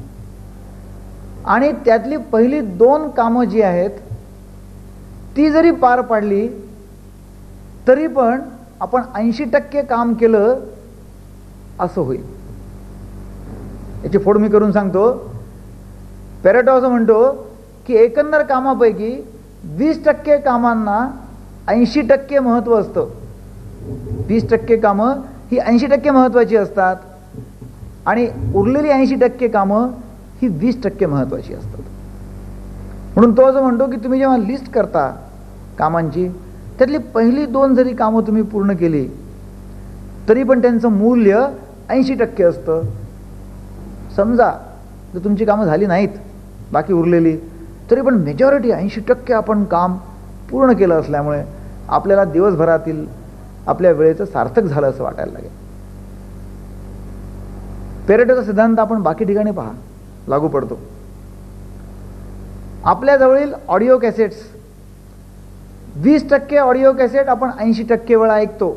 आणि त्यातली पहिली 2 कामं जी आहेत ती जरी पार पाडली तरी पण आपण 80% काम केलं असं होईल. याची फोड मी करून सांगतो. पेरेटो असं म्हणतो की एकंदर कामापैकी 20% कामांना 80% महत्त्व असतं. 20% कामं ही 80% महत्त्वाची असतात आणि उरलेली 80% कामं ही 20% महत्त्वाची असतात. म्हणून तो असं म्हणतो की तुम्ही जेव्हा लिस्ट करता कामांची, त्यातली पहिली 2 जरी कामं तुम्ही पूर्ण केली तरी पण त्यांचं मूल्य 80% असतं. समजा जर तुमची कामं झाली नाहीत बाकी उरलेली, तरी पण मेजॉरिटी 80% आपण काम पूर्ण केलं असल्यामुळे आपल्याला दिवसभरातील आपल्या वेळेचं सार्थक झालं असं वाटायला लागेल. पेरेटोचा सिद्धांत आपण बाकी ठिकाणी पहा लागू पडतो. आपल्या जवळील ऑडिओ कॅसेट्स, 20% ऑडिओ कॅसेट आपण 80% वेळा ऐकतो.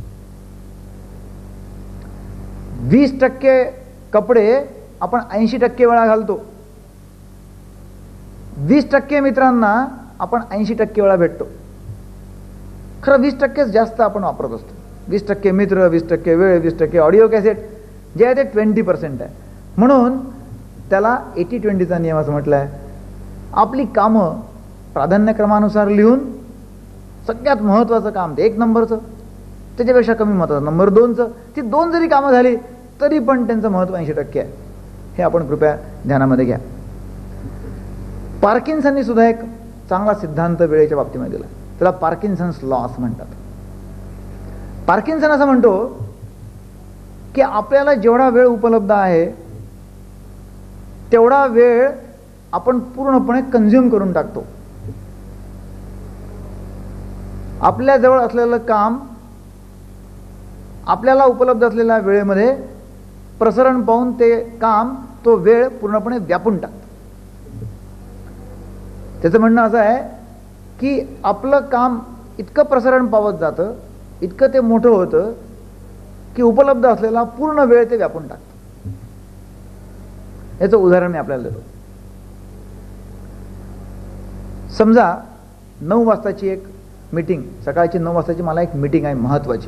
20% कपडे आपण 80% वेळा घालतो. 20% मित्रांना आपण 80% वेळा भेटतो. खरं 20%च जास्त आपण वापरत असतो. 20% मित्र, 20% वेळ, 20% ऑडिओ कॅसेट जे आहे ते 20% आहे. म्हणून त्याला 80-20चा नियम असं म्हटलं आहे. आपली कामं प्राधान्यक्रमानुसार लिहून सगळ्यात महत्त्वाचं काम ते 1 नंबरचं, त्याच्यापेक्षा कमी महत्त्वाचं नंबर 2चं, ती 2 जरी कामं झाली तरी पण त्यांचं महत्त्व 80% आहे. हे आपण कृपया ध्यानामध्ये घ्या. पार्किन्सननी सुद्धा एक चांगला सिद्धांत वेळेच्या बाबतीमध्ये दिला. त्याला पार्किन्सन्स लॉ असं म्हणतात. पार्किन्सन असं म्हणतो की आपल्याला जेवढा वेळ उपलब्ध आहे तेवढा वेळ आपण पूर्णपणे कंझ्युम करून टाकतो. आपल्या जवळ असलेलं काम आपल्याला उपलब्ध असलेल्या वेळेमध्ये प्रसरण पाहून ते काम तो वेळ पूर्णपणे व्यापून टाकतो. त्याचं म्हणणं असं आहे की आपलं काम इतकं प्रसरण पावत जातं, इतकं ते मोठं होतं की उपलब्ध असलेला पूर्ण वेळ ते व्यापून टाकतं. याचं उदाहरण मी आपल्याला देतो. समजा 9 वाजताची एक मीटिंग, सकाळची 9 वाजताची मला एक मीटिंग आहे महत्त्वाची.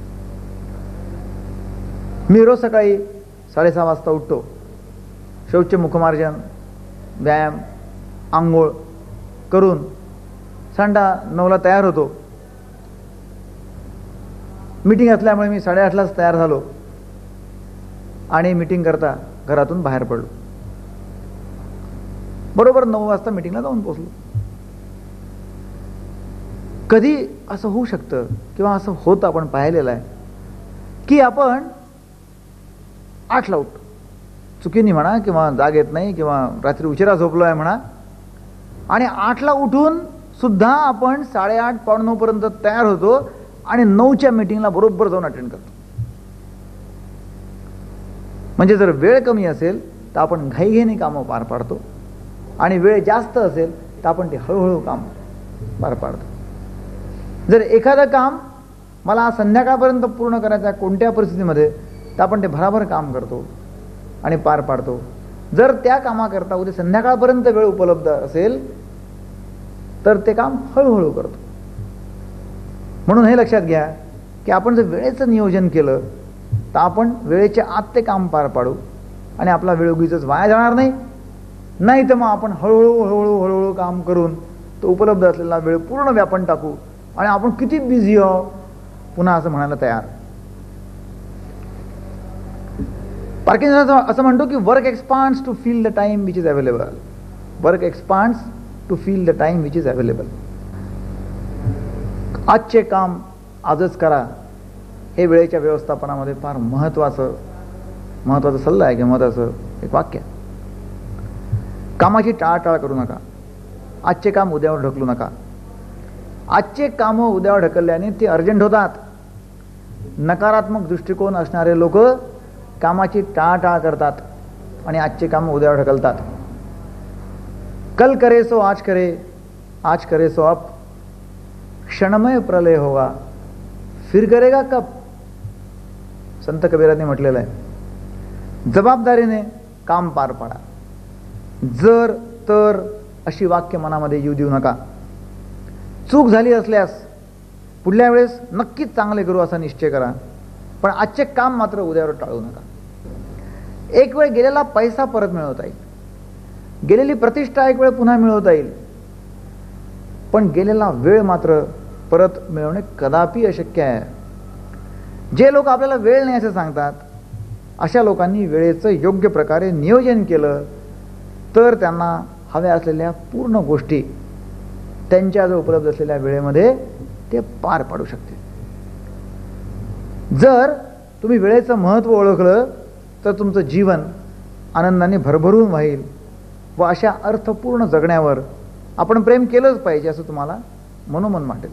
मी रोज सकाळी 6:30 वाजता उठतो. शौच, मुखमार्जन, व्यायाम, आंघोळ करून 9:30ला तयार होतो. मीटिंग असल्यामुळे मी 8:30लाच तयार झालो आणि मीटिंग करता घरातून बाहेर पडलो. बरोबर 9 वाजता मीटिंगला जाऊन पोहोचलो. कधी असं होऊ शकतं किंवा असं होतं, आपण पाहिलेलं आहे की आपण 8ला उठतो, चुकीने म्हणा किंवा जाग येत नाही किंवा रात्री उशिरा झोपलो आहे म्हणा, आणि 8ला उठून सुद्धा आपण 8:30 पावणे 9 पर्यंत तयार होतो आणि 9च्या मीटिंगला बरोबर जाऊन अटेंड करतो. म्हणजे जर वेळ कमी असेल तर आपण घाईघाईने कामं पार पाडतो आणि वेळ जास्त असेल तर आपण ते हळूहळू काम पार पाडतो. जर एखादं काम मला संध्याकाळपर्यंत पूर्ण करायचं आहे कोणत्या परिस्थितीमध्ये, तर आपण ते भराभर काम करतो आणि पार पाडतो. जर त्या कामाकरता उद्या संध्याकाळपर्यंत वेळ उपलब्ध असेल तर ते काम हळूहळू करतो. म्हणून हे लक्षात घ्या की आपण जर वेळेचं नियोजन केलं तर आपण वेळेच्या आत ते काम पार पाडू आणि आपला वेळ उगीचच वाया जाणार नाही. नाही तर मग आपण हळूहळू काम करून तो उपलब्ध असलेला वेळ पूर्ण व्यापून टाकू आणि आपण किती बिझी आहो पुन्हा असं म्हणायला तयार. पार्किन्सन असं म्हणतो की work expands to fill the time which is available. Work expands to fill the time which is available. आजचे काम आजच करा हे वेळेच्या व्यवस्थापनामध्ये फार महत्वाचा सल्ला आहे किंवा महत्वाचं एक वाक्य. कामाची टाळाटाळ करू नका. आजचे काम उद्यावर ढकलू नका. आजचे कामं उद्यावर ढकलल्याने ते अर्जंट होतात. नकारात्मक दृष्टिकोन असणारे लोक कामाची टाळाटाळ करतात आणि आजचे काम उद्यावर ढकलतात. कल करे सो आज करे, आज करे सो अब, क्षणमय प्रलय होगा फिर करेगा कब. संत कबीरांनी म्हटलेलं आहे. जबाबदारीने काम पार पाडा. जर तर अशी वाक्य मनामध्ये येऊ देऊ नका. चूक झाली असल्यास पुढल्या वेळेस नक्कीच चांगले करू असा निश्चय करा, पण आजचे काम मात्र उद्यावर टाळू नका. एक वेळ गेलेला पैसा परत मिळवता येईल, गेलेली प्रतिष्ठा एक वेळ पुन्हा मिळवता येईल, पण गेलेला वेळ मात्र परत मिळवणे कदापि अशक्य आहे. जे लोक आपल्याला वेळ नाही असं सांगतात अशा लोकांनी वेळेचं योग्य प्रकारे नियोजन केलं तर त्यांना हव्या असलेल्या पूर्ण गोष्टी त्यांच्याजवळ उपलब्ध असलेल्या वेळेमध्ये ते पार पाडू शकतील. जर तुम्ही वेळेचं महत्त्व ओळखलं तर तुमचं जीवन आनंदाने भरभरून वाहील व अशा अर्थपूर्ण जगण्यावर आपण प्रेम केलंच पाहिजे असं तुम्हाला मनोमन वाटेल.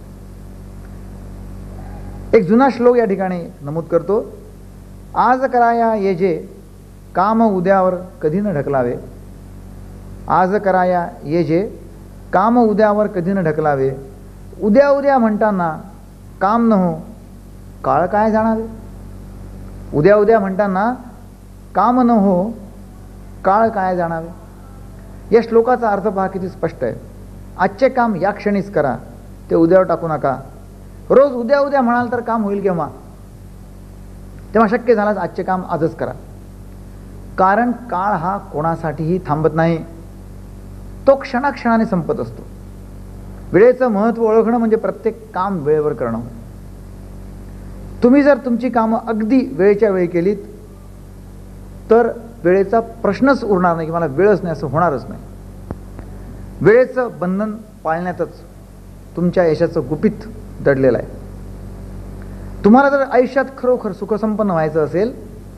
एक जुना श्लोक या ठिकाणी नमूद करतो. आज कराया ये जे काम उद्यावर कधी न ढकलावे. आज कराया ये जे काम उद्यावर कधी न ढकलावे. उद्या उद्या म्हणताना काम न हो काळ काय जाणावे. उद्या उद्या म्हणताना काम न हो काळ काय जाणावे. या श्लोकाचा अर्थ पहा किती स्पष्ट आहे. आजचे काम या क्षणीच करा, ते उद्यावर टाकू नका. रोज उद्या उद्या म्हणाल तर काम होईल केव्हा. तेव्हा शक्य झाल्यास आजचे काम आजच करा. कारण काळ हा कोणासाठीही थांबत नाही, तो क्षणाक्षणाने संपत असतो. वेळेचं महत्त्व ओळखणं म्हणजे प्रत्येक काम वेळेवर करणं. तुम्ही जर तुमची कामं अगदी वेळेच्या वेळी केलीत तर वेळेचा प्रश्नच उरणार नाही की मला वेळच नाही असं होणारच नाही. वेळेचं बंधन पाळण्यातच तुमच्या यशाचं गुपित दडलेलं आहे. तुम्हाला जर आयुष्यात खरोखर सुखसंपन्न व्हायचं असेल,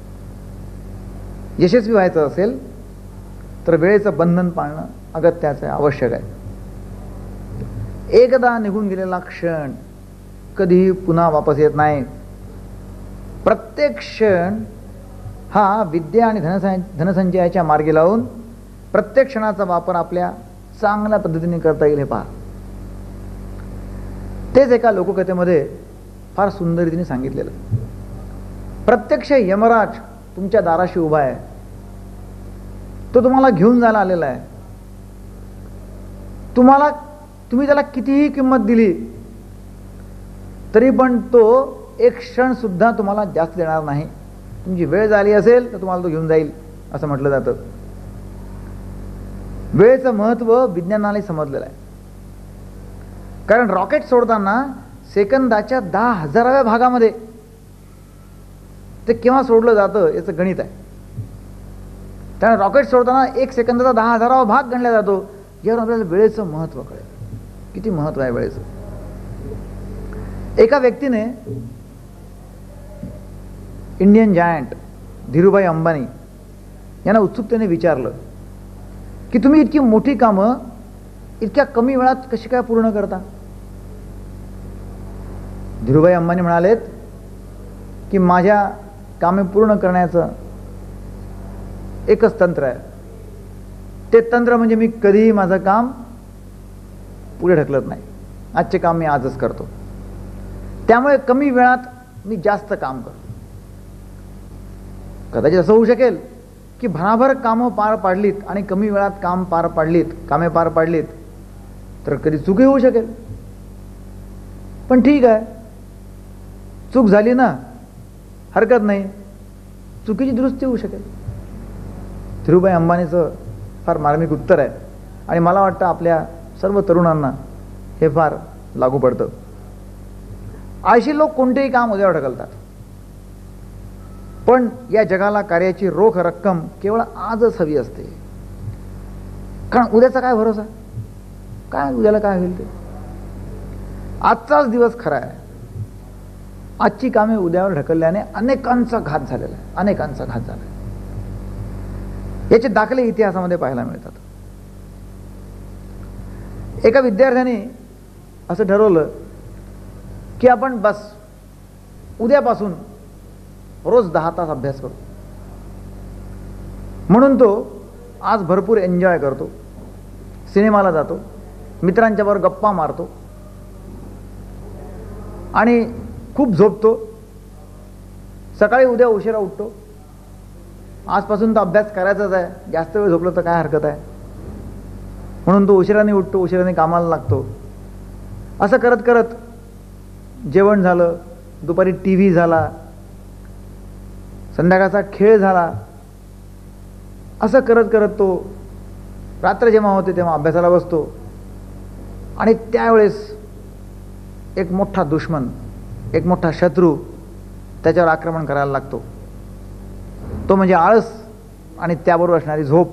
यशस्वी व्हायचं असेल तर वेळेचं बंधन पाळणं अगत्याचं आहे, आवश्यक आहे. एकदा निघून गेलेला क्षण कधीही पुन्हा वापस येत नाही. प्रत्येक क्षण हा विद्या आणि धनसंचयाच्या मार्गी लावून प्रत्येक क्षणाचा वापर आपल्या चांगल्या पद्धतीने करता येईल हे पहा. तेच एका लोककथेमध्ये फार सुंदर रीतीने सांगितलेलं. प्रत्यक्ष यमराज तुमच्या दाराशी उभा आहे. तो तुम्हाला घेऊन जायला आलेला आहे. तुम्ही त्याला कितीही किंमत दिली तरी पण तो एक क्षण सुद्धा तुम्हाला जास्त देणार नाही. तुमची वेळ झाली असेल तर तुम्हाला तो घेऊन जाईल असं म्हटलं जातं. वेळेचं महत्त्व विज्ञानाने समजलेलं आहे. कारण रॉकेट सोडताना सेकंदाच्या 10,000व्या भागामध्ये ते केव्हा सोडलं जातं याचं गणित आहे. त्यामुळे रॉकेट सोडताना 1 सेकंदाचा 10,000वा भाग गणला जातो. यावर आपल्याला वेळेचं महत्त्व कळेल, किती महत्त्व आहे वेळेचं. एका व्यक्तीने इंडियन जायंट धीरूभाई अंबानी यांना उत्सुकतेने विचारलं की तुम्ही इतकी मोठी कामं इतक्या कमी वेळात कशी काय पूर्ण करता. धीरूभाई अंबानी म्हणालेत की माझ्या कामे पूर्ण करण्याचं एकच तंत्र आहे. ते तंत्र म्हणजे मी कधीही माझं काम पुढे ढकलत नाही. आजचे काम मी आजच करतो. त्यामुळे कमी वेळात मी जास्त काम करतो. कदाचित असं होऊ शकेल की भराभर कामं पार पाडलीत आणि कमी वेळात कामे पार पाडलीत तर कधी चुकी होऊ शकेल. पण ठीक आहे, चूक झाली ना, हरकत नाही, चुकीची दुरुस्ती होऊ शकेल. धीरूभाई अंबानीचं फार मार्मिक उत्तर आहे आणि मला वाटतं आपल्या सर्व तरुणांना हे फार लागू पडतं. आळशी लोक कोणतेही काम उद्यावर ढकलतात, पण या जगाला कार्याची रोख रक्कम केवळ आजच हवी असते. कारण उद्याचा काय भरोसा, काय उद्याला काय होईल ते. आजचाच दिवस खरा आहे. आजची कामे उद्यावर ढकलल्याने अनेकांचा घात झालेला आहे, अनेकांचा घात झाला. याचे दाखले इतिहासामध्ये पाहायला मिळतात. एका विद्यार्थ्याने असं ठरवलं की आपण बस उद्यापासून रोज 10 तास अभ्यास करू. म्हणून तो आज भरपूर एन्जॉय करतो, सिनेमाला जातो, मित्रांच्या बरोबर गप्पा मारतो आणि खूप झोपतो. सकाळी उद्या उशिरा उठतो. आजपासून तर अभ्यास करायचाच आहे, जास्त वेळ झोपलो तर काय हरकत आहे, म्हणून तो उशिराने उठतो, उशिराने कामाला लागतो. असं करत करत जेवण झालं, दुपारी TV झाला, संध्याकाळचा खेळ झाला. असं करत करत तो रात्र जेव्हा होते तेव्हा अभ्यासाला बसतो आणि त्यावेळेस एक मोठा दुश्मन, एक मोठा शत्रू त्याच्यावर आक्रमण करायला लागतो. तो म्हणजे आळस आणि त्याबरोबर असणारी झोप.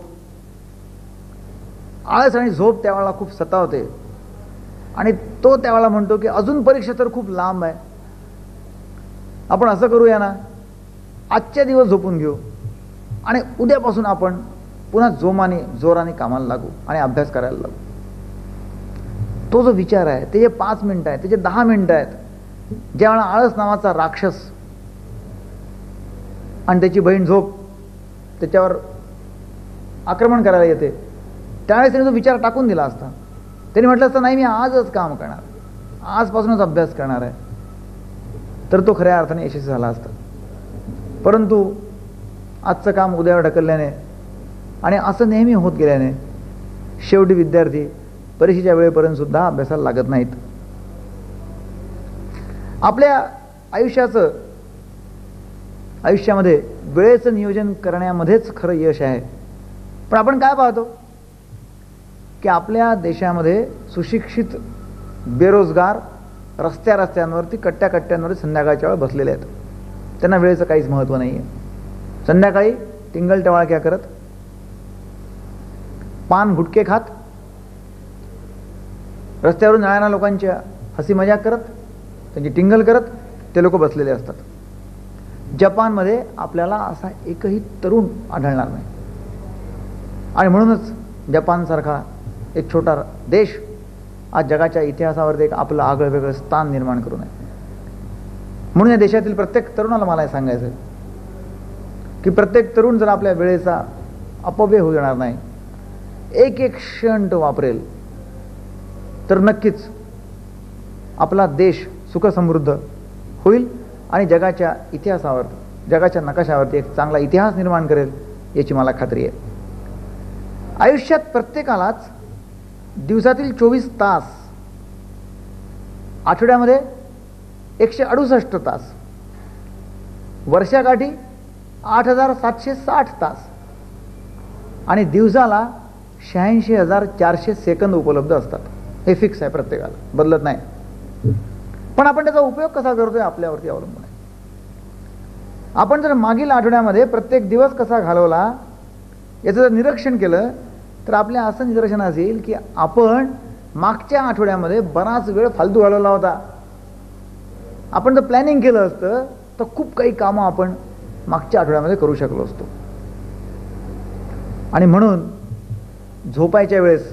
आळस आणि झोप त्यावेळेला खूप सतावते आणि तो त्यावेळेला म्हणतो की अजून परीक्षा तर खूप लांब आहे, आपण असं करूया ना, आजच्या दिवस झोपून घेऊ आणि उद्यापासून आपण पुन्हा जोराने कामाला लागू आणि अभ्यास करायला लागू. तो जो विचार आहे, ते जे 5 मिनिटं आहेत, ते जे 10 मिनिटं आहेत, ज्यावेळेला आळस नावाचा राक्षस आणि त्याची बहीण झोप त्याच्यावर आक्रमण करायला येते, त्यावेळेस त्याने तो विचार टाकून दिला असता. त्याने म्हटलं असतं नाही, मी आजच काम करणार, आजपासूनच अभ्यास करणार आहे, तर तो खऱ्या अर्थाने यशस्वी झाला असता. परंतु आजचं काम उद्यावर ढकलल्याने आणि असं नेहमी होत गेल्याने शेवटी विद्यार्थी परीक्षेच्या वेळेपर्यंत सुद्धा अभ्यासाला लागत नाहीत. आपल्या आयुष्यामध्ये वेळेचं नियोजन करण्यामध्येच खरं यश आहे. पण आपण काय पाहतो की आपल्या देशामध्ये सुशिक्षित बेरोजगार रस्त्यांवरती कट्ट्यावर संध्याकाळच्या वेळा बसलेले आहेत. त्यांना वेळेचं काहीच महत्त्व नाही आहे. संध्याकाळी टिंगल-टवाळक्या करत, पान गुटके खात, रस्त्यावरून जाणाऱ्या लोकांच्या हसी मजाक करत, त्यांची टिंगल करत ते लोक बसलेले असतात. जपानमध्ये आपल्याला असा एकही तरुण आढळणार नाही आणि म्हणूनच जपानसारखा एक छोटा देश आज जगाच्या इतिहासावरती एक आपलं आगळं-वेगळं स्थान निर्माण करून आहे. म्हणून या देशातील प्रत्येक तरुणाला मला हे सांगायचं आहे की प्रत्येक तरुण जर आपल्या वेळेचा अपव्यय होऊ देणार नाही, एक एक क्षण तो वापरेल, तर नक्कीच आपला देश सुखसमृद्ध होईल आणि जगाच्या इतिहासावर, जगाच्या नकाशावरती एक चांगला इतिहास निर्माण करेल याची मला खात्री आहे. आयुष्यात प्रत्येकालाच दिवसातील 24 तास, आठवड्यामध्ये 168 तास, वर्षाकाठी 8760 तास आणि दिवसाला 86,400 सेकंद उपलब्ध असतात. हे फिक्स आहे, प्रत्येकाला बदलत नाही. पण आपण त्याचा उपयोग कसा करतोय आपल्यावरती अवलंबून आहे. आपण जर मागील आठवड्यामध्ये प्रत्येक दिवस कसा घालवला याचं जर निरीक्षण केलं तर आपल्या असं निदर्शनास येईल की आपण मागच्या आठवड्यामध्ये बराच वेळ फालतू घालवला होता. आपण जर प्लॅनिंग केलं असतं तर खूप काही कामं आपण मागच्या आठवड्यामध्ये करू शकलो असतो. आणि म्हणून झोपायच्या वेळेस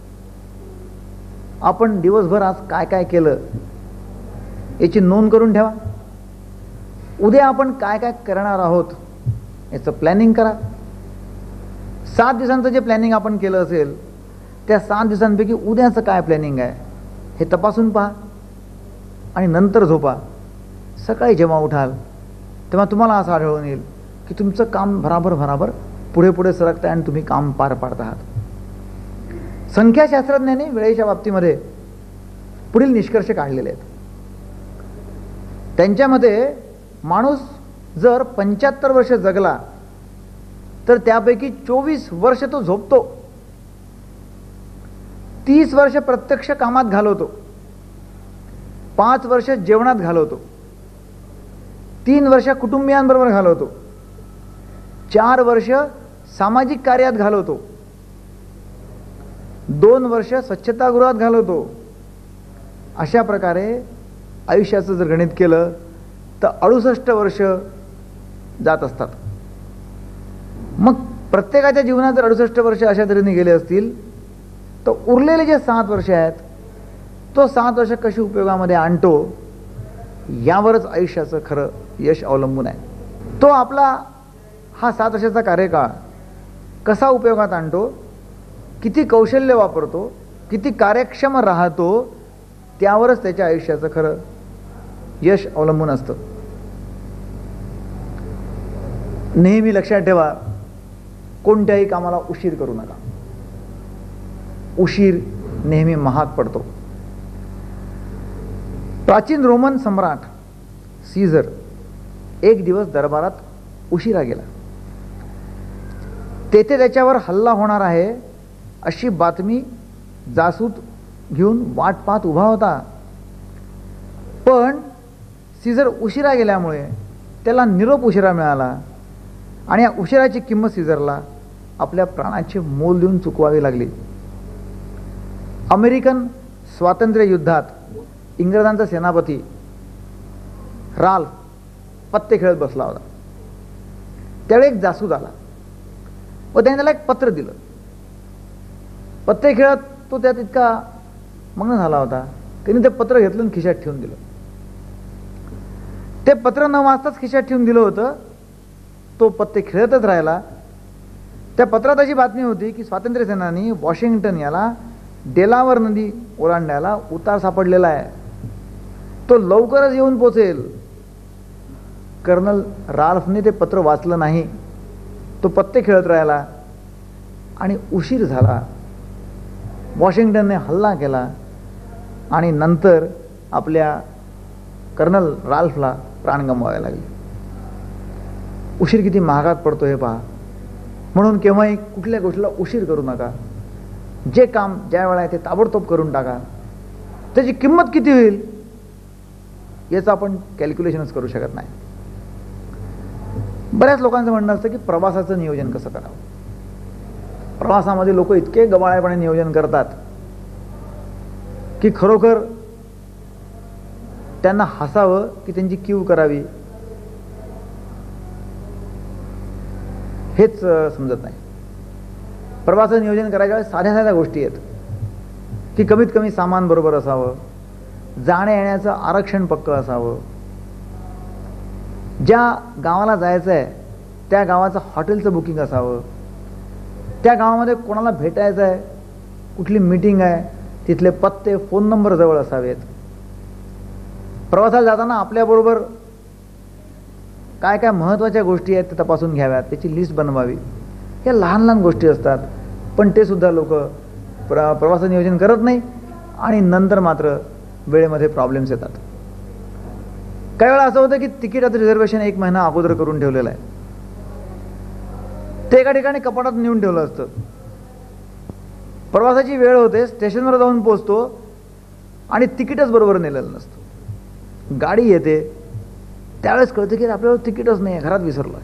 आपण दिवसभर आज काय काय केलं याची नोंद करून ठेवा. उद्या आपण काय काय करणार आहोत याचं प्लॅनिंग करा. 7 दिवसांचं जे प्लॅनिंग आपण केलं असेल त्या 7 दिवसांपैकी उद्याचं काय प्लॅनिंग आहे हे तपासून पहा आणि नंतर झोपा. सकाळी जेव्हा उठाल तेव्हा तुम्हाला असं आढळून येईल की तुमचं काम भराभर पुढे सरकत आहे आणि तुम्ही काम पार पाडत आहात. संख्याशास्त्रज्ञांनी वेळेच्या बाबतीमध्ये पुढील निष्कर्ष काढलेले आहेत. त्यांच्या मते माणूस जर 75 वर्ष जगला तर त्यापैकी 24 वर्ष तो झोपतो, 30 वर्ष प्रत्यक्ष कामात घालवतो, 5 वर्ष जेवणात घालवतो, 3 वर्ष कुटुंबियांबरोबर घालवतो, 4 वर्ष सामाजिक कार्यात घालवतो, 2 वर्ष स्वच्छतागृहात घालवतो. अशा प्रकारे आयुष्याचं जर गणित केलं तर 68 वर्ष जात असतात. मग प्रत्येकाच्या जीवनात जर 68 वर्ष अशा तऱ्हेने गेले असतील तर उरलेले जे 7 वर्ष आहेत तो 7 वर्ष कशी उपयोगामध्ये आणतो यावरच आयुष्याचं खरं यश अवलंबून आहे. तो आपला हा 7 वर्षाचा कार्यकाळ कसा उपयोगात आणतो, किती कौशल्य वापरतो, किती कार्यक्षम राहतो त्यावरच त्याच्या आयुष्याचं खरं यश अवलंबून असतं. नेहमी लक्षात ठेवा, कोणत्याही कामाला उशीर करू नका. उशीर नेहमी महाग पडतो. प्राचीन रोमन सम्राट सीझर एक दिवस दरबारात उशिरा गेला. तेथे त्याच्यावर हल्ला होणार आहे अशी बातमी जासूस घेऊन वाट पाहत उभा होता. पण सीझर उशिरा गेल्यामुळे त्याला निरोप उशिरा मिळाला आणि या उशिराची किंमत सीझरला आपल्या प्राणाचे मोल देऊन चुकवावी लागली. अमेरिकन स्वातंत्र्य युद्धात इंग्रजांचा सेनापती राल्फ पत्ते खेळत बसला होता. त्यावेळी एक जासूस आला व त्याने त्याला एक पत्र दिलं. पत्ते खेळत तो त्यात इतका मग्न झाला होता, त्याने ते पत्र घेतलं आणि खिशात ठेवून दिलं. ते पत्र न वाचताच खिशात ठेवून दिलं होतं. तो पत्ते खेळतच राहिला. त्या पत्रात अशी बातमी होती की स्वातंत्र्य सेनानी वॉशिंग्टन याला डेलावर नदी ओलांडायला उतार सापडलेला आहे, तो लवकरच येऊन पोचेल. कर्नल राल्फने ते पत्र वाचलं नाही. तो पत्ते खेळत राहिला आणि उशीर झाला. वॉशिंग्टनने हल्ला केला आणि नंतर आपल्या कर्नल राल्फला प्राण गमवावे लागले. उशीर किती महागात पडतो हे पहा. म्हणून केव्हाही कुठल्या गोष्टीला उशीर करू नका. जे काम ज्या वेळा आहे ते ताबडतोब करून टाका. त्याची किंमत किती होईल याचं आपण कॅल्क्युलेशनच करू शकत नाही. बऱ्याच लोकांचं म्हणणं असतं की प्रवासाचं नियोजन कसं करावं. प्रवासामध्ये लोक इतके गबाळेपणे नियोजन करतात की खरोखर त्यांना हसावं की त्यांची कीव करावी हेच समजत नाही. प्रवासाचं नियोजन करायच्या वेळेस साध्या साध्या गोष्टी आहेत की कमीत कमी सामान बरोबर असावं, जाण्या येण्याचं आरक्षण पक्क असावं, ज्या गावाला जायचं आहे त्या गावाचं हॉटेलचं बुकिंग असावं, त्या गावामध्ये कोणाला भेटायचं आहे, कुठली मीटिंग आहे, तिथले पत्ते फोन नंबर जवळ असावेत. प्रवासाला जाताना आपल्याबरोबर काय काय महत्त्वाच्या गोष्टी आहेत ते तपासून घ्याव्यात, त्याची लिस्ट बनवावी. या लहान लहान गोष्टी असतात पण ते सुद्धा लोक प्रवासाचं नियोजन करत नाही आणि नंतर मात्र वेळेमध्ये प्रॉब्लेम्स येतात. काही वेळा असं होतं की तिकिटाचं रिझर्वेशन 1 महिना अगोदर करून ठेवलेलं आहे, ते एका ठिकाणी कपाटात नेऊन ठेवलं असतं. प्रवासाची वेळ होते, स्टेशनवर जाऊन पोहोचतो आणि तिकीटच बरोबर नेलेलं नसतं. गाडी येते त्यावेळेस कळतं की आपल्याला तिकीटच नाही, घरात विसरलं.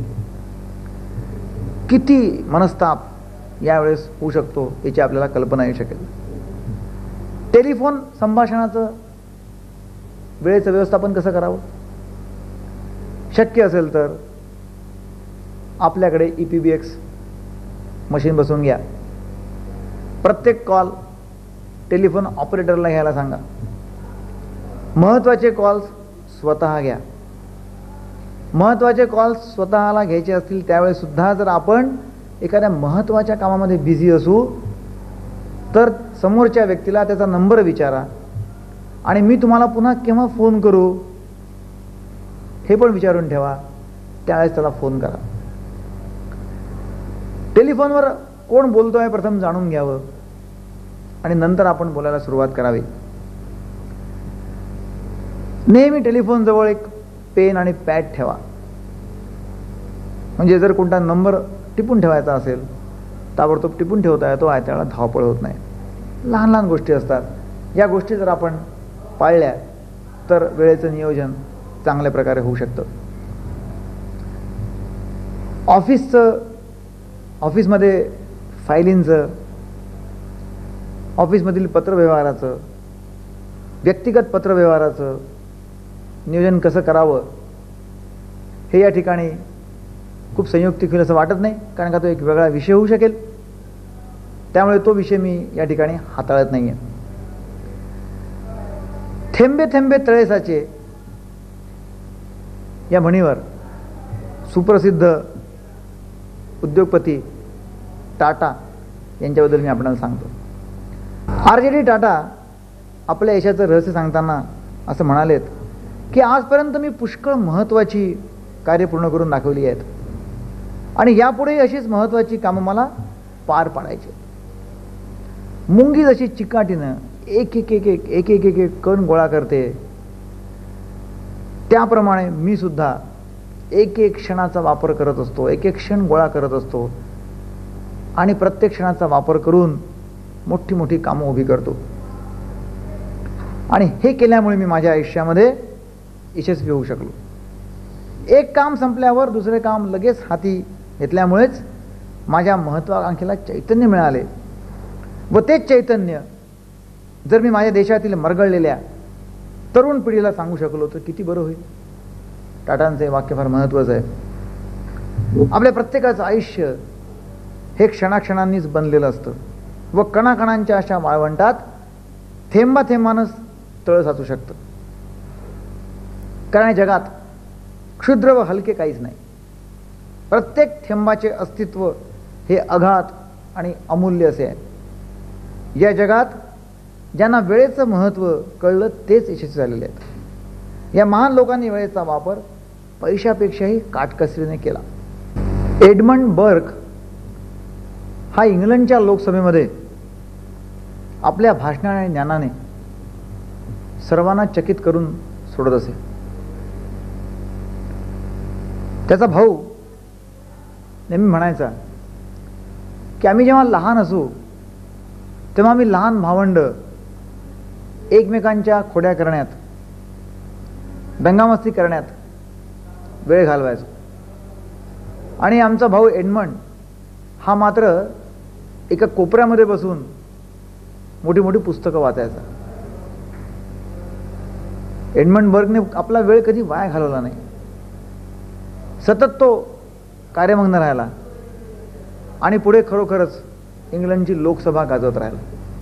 किती मनस्ताप यावेळेस होऊ शकतो याची आपल्याला कल्पना येऊ शकेल. टेलिफोन संभाषणाचं वेळेचं व्यवस्थापन कसं करावं. शक्य असेल तर आपल्याकडे EPBX मशीन बसवून घ्या. प्रत्येक कॉल टेलिफोन ऑपरेटरला घ्यायला सांगा. महत्त्वाचे कॉल्स स्वतः घ्या. महत्त्वाचे कॉल्स स्वतःला घ्यायचे असतील त्यावेळेस सुद्धा जर आपण एखाद्या महत्त्वाच्या कामामध्ये बिझी असू तर समोरच्या व्यक्तीला त्याचा नंबर विचारा आणि मी तुम्हाला पुन्हा केव्हा फोन करू हे पण विचारून ठेवा. त्यावेळेस त्याला फोन करा. टेलिफोनवर कोण बोलतो आहे प्रथम जाणून घ्यावं आणि नंतर आपण बोलायला सुरुवात करावी. नेहमी टेलिफोन जवळ एक पेन आणि पॅड ठेवा, म्हणजे जर कोणता नंबर टिपून ठेवायचा असेल ताबडतोब टिपून ठेवता येतो, त्यावेळेला धावपळ होत नाही. लहान लहान गोष्टी असतात, या गोष्टी जर आपण पाळल्या तर वेळेचं नियोजन चांगल्या प्रकारे होऊ शकतं. ऑफिसमध्ये फायलिंगचं, ऑफिसमधील पत्रव्यवहाराचं, व्यक्तिगत पत्रव्यवहाराचं नियोजन कसं करावं हे या ठिकाणी खूप संयुक्तिक होईल असं वाटत नाही, कारण का तो एक वेगळा विषय होऊ शकेल. त्यामुळे तो विषय मी या ठिकाणी हाताळत नाही आहे. थेंबे थेंबे तळे साचे या म्हणीवर सुप्रसिद्ध उद्योगपती टाटा यांच्याबद्दल मी आपल्याला सांगतो. RJ टाटा आपल्या यशाचं रहस्य सांगताना असं म्हणालेत की आजपर्यंत मी पुष्कळ महत्त्वाची कार्य पूर्ण करून दाखवली आहेत आणि यापुढेही अशीच महत्त्वाची कामं मला पार पाडायची. मुंगी जशी चिकाटीनं एक एक एक एक एक एक एक एक कण गोळा करते, त्याप्रमाणे मी सुद्धा एक एक क्षणाचा वापर करत असतो, एक एक क्षण गोळा करत असतो आणि प्रत्येक क्षणाचा वापर करून मोठी मोठी कामं उभी करतो. आणि हे केल्यामुळे मी माझ्या आयुष्यामध्ये यशस्वी होऊ शकलो. एक काम संपल्यावर दुसरे काम लगेच हाती घेतल्यामुळेच माझ्या महत्त्वाकांक्षेला चैतन्य मिळाले व तेच चैतन्य जर मी माझ्या देशातील मरगळलेल्या तरुण पिढीला सांगू शकलो तर किती बरं होईल. टाटांचे वाक्य फार महत्त्वाचं आहे. आपल्या प्रत्येकाचं आयुष्य हे क्षणाक्षणांनीच बनलेलं असतं व कणाकणांच्या अशा वाळवंटात थेंबा थेंबानंच तळ साचू शकतं. कारण जगात क्षुद्र व हलके काहीच नाही. प्रत्येक थेंबाचे अस्तित्व हे अगाध आणि अमूल्य असे आहे. या जगात ज्यांना वेळेचं महत्त्व कळलं तेच यशस्वी झालेले आहेत. या महान लोकांनी वेळेचा वापर पैशापेक्षाही काटकसरीने केला. एडमंड बर्क हा इंग्लंडच्या लोकसभेमध्ये आपल्या भाषणाने आणि ज्ञानाने सर्वांना चकित करून सोडत असे. त्याचा भाऊ नेहमी म्हणायचा की आम्ही जेव्हा लहान असू तेव्हा आम्ही लहान भावंड एकमेकांच्या खोड्या करण्यात, दंगामस्ती करण्यात वेळ घालवायचो आणि आमचा भाऊ एडमंड हा मात्र एका कोपऱ्यामध्ये बसून मोठी मोठी पुस्तकं वाचायचा. एडमंड बर्गने आपला वेळ कधी वाया घालवला नाही. सतत तो कार्यमग्न राहिला आणि पुढे खरोखरच इंग्लंडची लोकसभा गाजवत राहिला.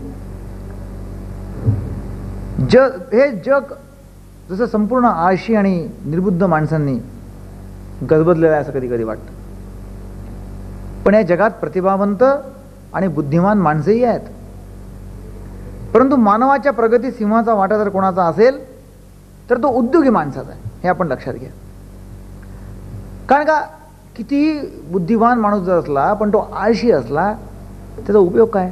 हे जग जसं संपूर्ण आळशी आणि निर्बुद्ध माणसांनी गजबजलेलं आहे असं कधी कधी वाटतं, पण या जगात प्रतिभावंत आणि बुद्धिमान माणसेही आहेत. परंतु मानवाच्या प्रगती सिंहाचा वाटा जर कोणाचा असेल तर तो उद्योगी माणसाचा आहे, हे आपण लक्षात घ्या. कारण का कितीही बुद्धिमान माणूस जर असला पण तो आळशी असला त्याचा उपयोग काय.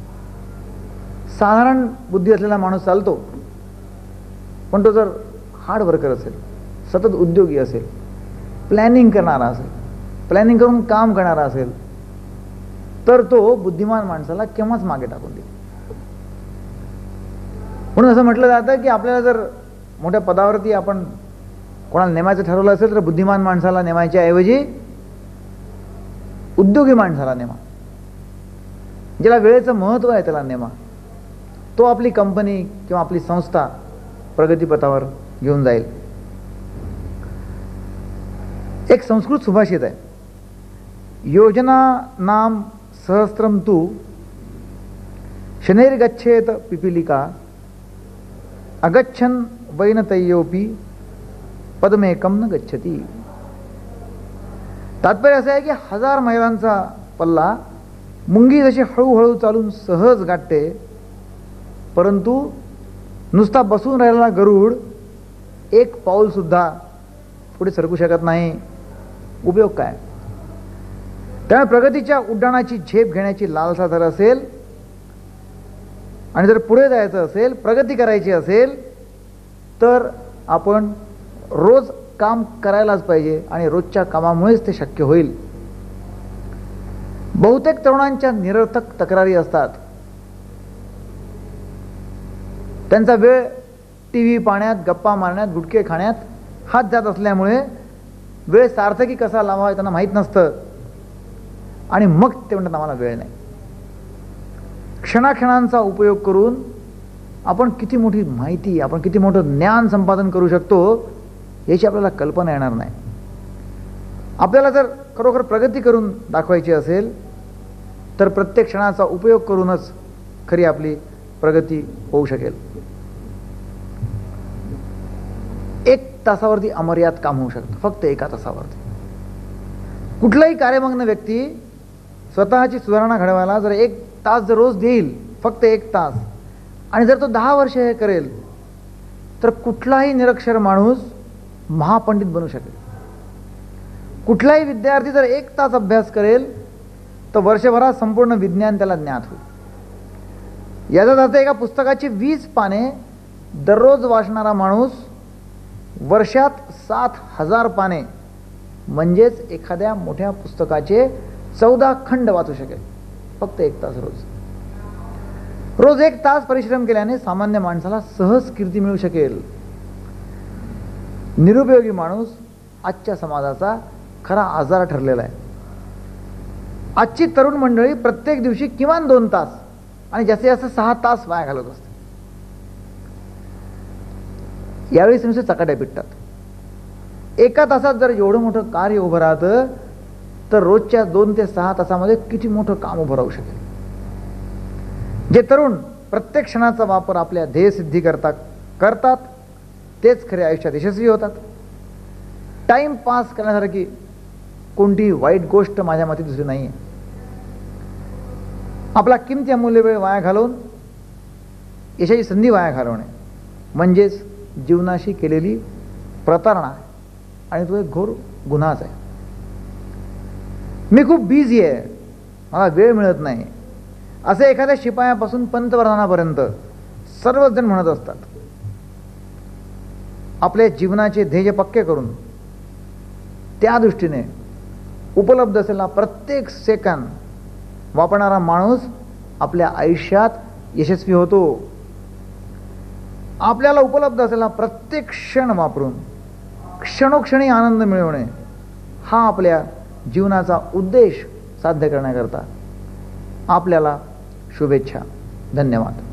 साधारण बुद्धी असलेला माणूस चालतो, पण तो जर हार्ड वर्कर असेल, सतत उद्योगी असेल, प्लॅनिंग करणारा असेल, प्लॅनिंग करून काम करणारा असेल तर तो बुद्धिमान माणसाला केव्हाच मागे टाकून देईल. म्हणून असं म्हटलं जातं की आपल्याला जर मोठ्या पदावरती आपण कोणाला नेमायचं ठरवलं असेल तर बुद्धिमान माणसाला नेमायच्या ऐवजी उद्योगी माणसाला नेमा, ज्याला वेळेचं महत्त्व आहे त्याला नेमा. तो आपली कंपनी किंवा आपली संस्था प्रगतीपथावर घेऊन जाईल. एक संस्कृत सुभाषित आहे, योजना नाम सहस्त्रम तू शनैर्गच्छेत पिपीलिका अगच्छन वैनतय्योपी पदमेकम न गच्छती. तात्पर्य असं आहे की 1000 मैलांचा पल्ला मुंगी जशी हळूहळू चालून सहज गाठते, परंतु नुसता बसून राहिलेला गरुड एक पाऊल सुद्धा पुढे सरकू शकत नाही. उपयोग काय. त्यामुळे प्रगतीच्या उड्डाणाची झेप घेण्याची लालसा जर असेल आणि जर पुढे जायचं असेल, प्रगती करायची असेल तर आपण रोज काम करायलाच पाहिजे आणि रोजच्या कामामुळेच ते शक्य होईल. बहुतेक तरुणांच्या निरर्थक तक्रारी असतात. त्यांचा वेळ टीव्ही पाहण्यात, गप्पा मारण्यात, गुटखे खाण्यात हात जात असल्यामुळे वेळ सार्थकी कसा लावावा त्यांना माहीत नसतं आणि मग ते म्हणतात आम्हाला वेळ नाही. क्षणाक्षणांचा उपयोग करून आपण किती मोठी माहिती, आपण किती मोठं ज्ञान संपादन करू शकतो याची आपल्याला कल्पना येणार नाही. आपल्याला जर खरोखर प्रगती करून दाखवायची असेल तर प्रत्येक क्षणाचा उपयोग करूनच खरी आपली प्रगती होऊ शकेल. 1 तासावरती अमर्याद काम होऊ शकतं, फक्त 1 तासावरती. कुठलाही कार्यमग्न व्यक्ती स्वतःची सुधारणा घडवायला जर 1 तास जर रोज देईल, फक्त 1 तास, आणि जर तो 10 वर्ष हे करेल तर कुठलाही निरक्षर माणूस महापंडित बनू शकेल. कुठलाही विद्यार्थी जर 1 तास अभ्यास करेल तर वर्षभरात संपूर्ण विज्ञान त्याला ज्ञात होईल. याचा अर्थ एका पुस्तकाची 20 पाने दररोज वाचणारा माणूस वर्षात 7,000 पाने म्हणजेच एखाद्या मोठ्या पुस्तकाचे 14 खंड वाचू शकेल, फक्त 1 तास रोज. रोज 1 तास परिश्रम केल्याने सामान्य माणसाला सहज कीर्ती मिळू शकेल. निरुपयोगी माणूस आजच्या समाजाचा खरा आजार ठरलेला आहे. आजची तरुण मंडळी प्रत्येक दिवशी किमान 2 तास आणि जास्तीत जास्त 6 तास वाया घालवत असते. यावेळी नुसते चकाट्या पिटतात. 1 तासात जर एवढं मोठं कार्य उभं राहतं तर रोजच्या 2 ते 6 तासामध्ये किती मोठं काम उभं राहू शकेल. जे तरुण प्रत्येक क्षणाचा वापर आपल्या ध्येयसिद्धी करतात तेच खरे आयुष्यात यशस्वी होतात. टाइम पास करण्यासारखी कोणतीही वाईट गोष्ट माझ्या मते दुसरी नाही आहे. आपला किमती अमूल्य वेळ वाया घालवून यशाची संधी वाया घालवणे म्हणजेच जीवनाशी केलेली प्रतारणा आहे आणि तो एक घोर गुन्हाच आहे. मी खूप बिझी आहे, मला वेळ मिळत नाही, असे एखाद्या शिपायापासून पंतप्रधानापर्यंत सर्वजण म्हणत असतात. आपले जीवनाचे ध्येय पक्के करून त्या दृष्टीने उपलब्ध असलेला प्रत्येक सेकंद वापरणारा माणूस आपल्या आयुष्यात यशस्वी होतो. आपल्याला उपलब्ध असलेला प्रत्येक क्षण वापरून क्षणोक्षणी आनंद मिळवणे हा आपल्या जीवनाचा उद्देश साध्य करण्याकरता आपल्याला शुभेच्छा. धन्यवाद.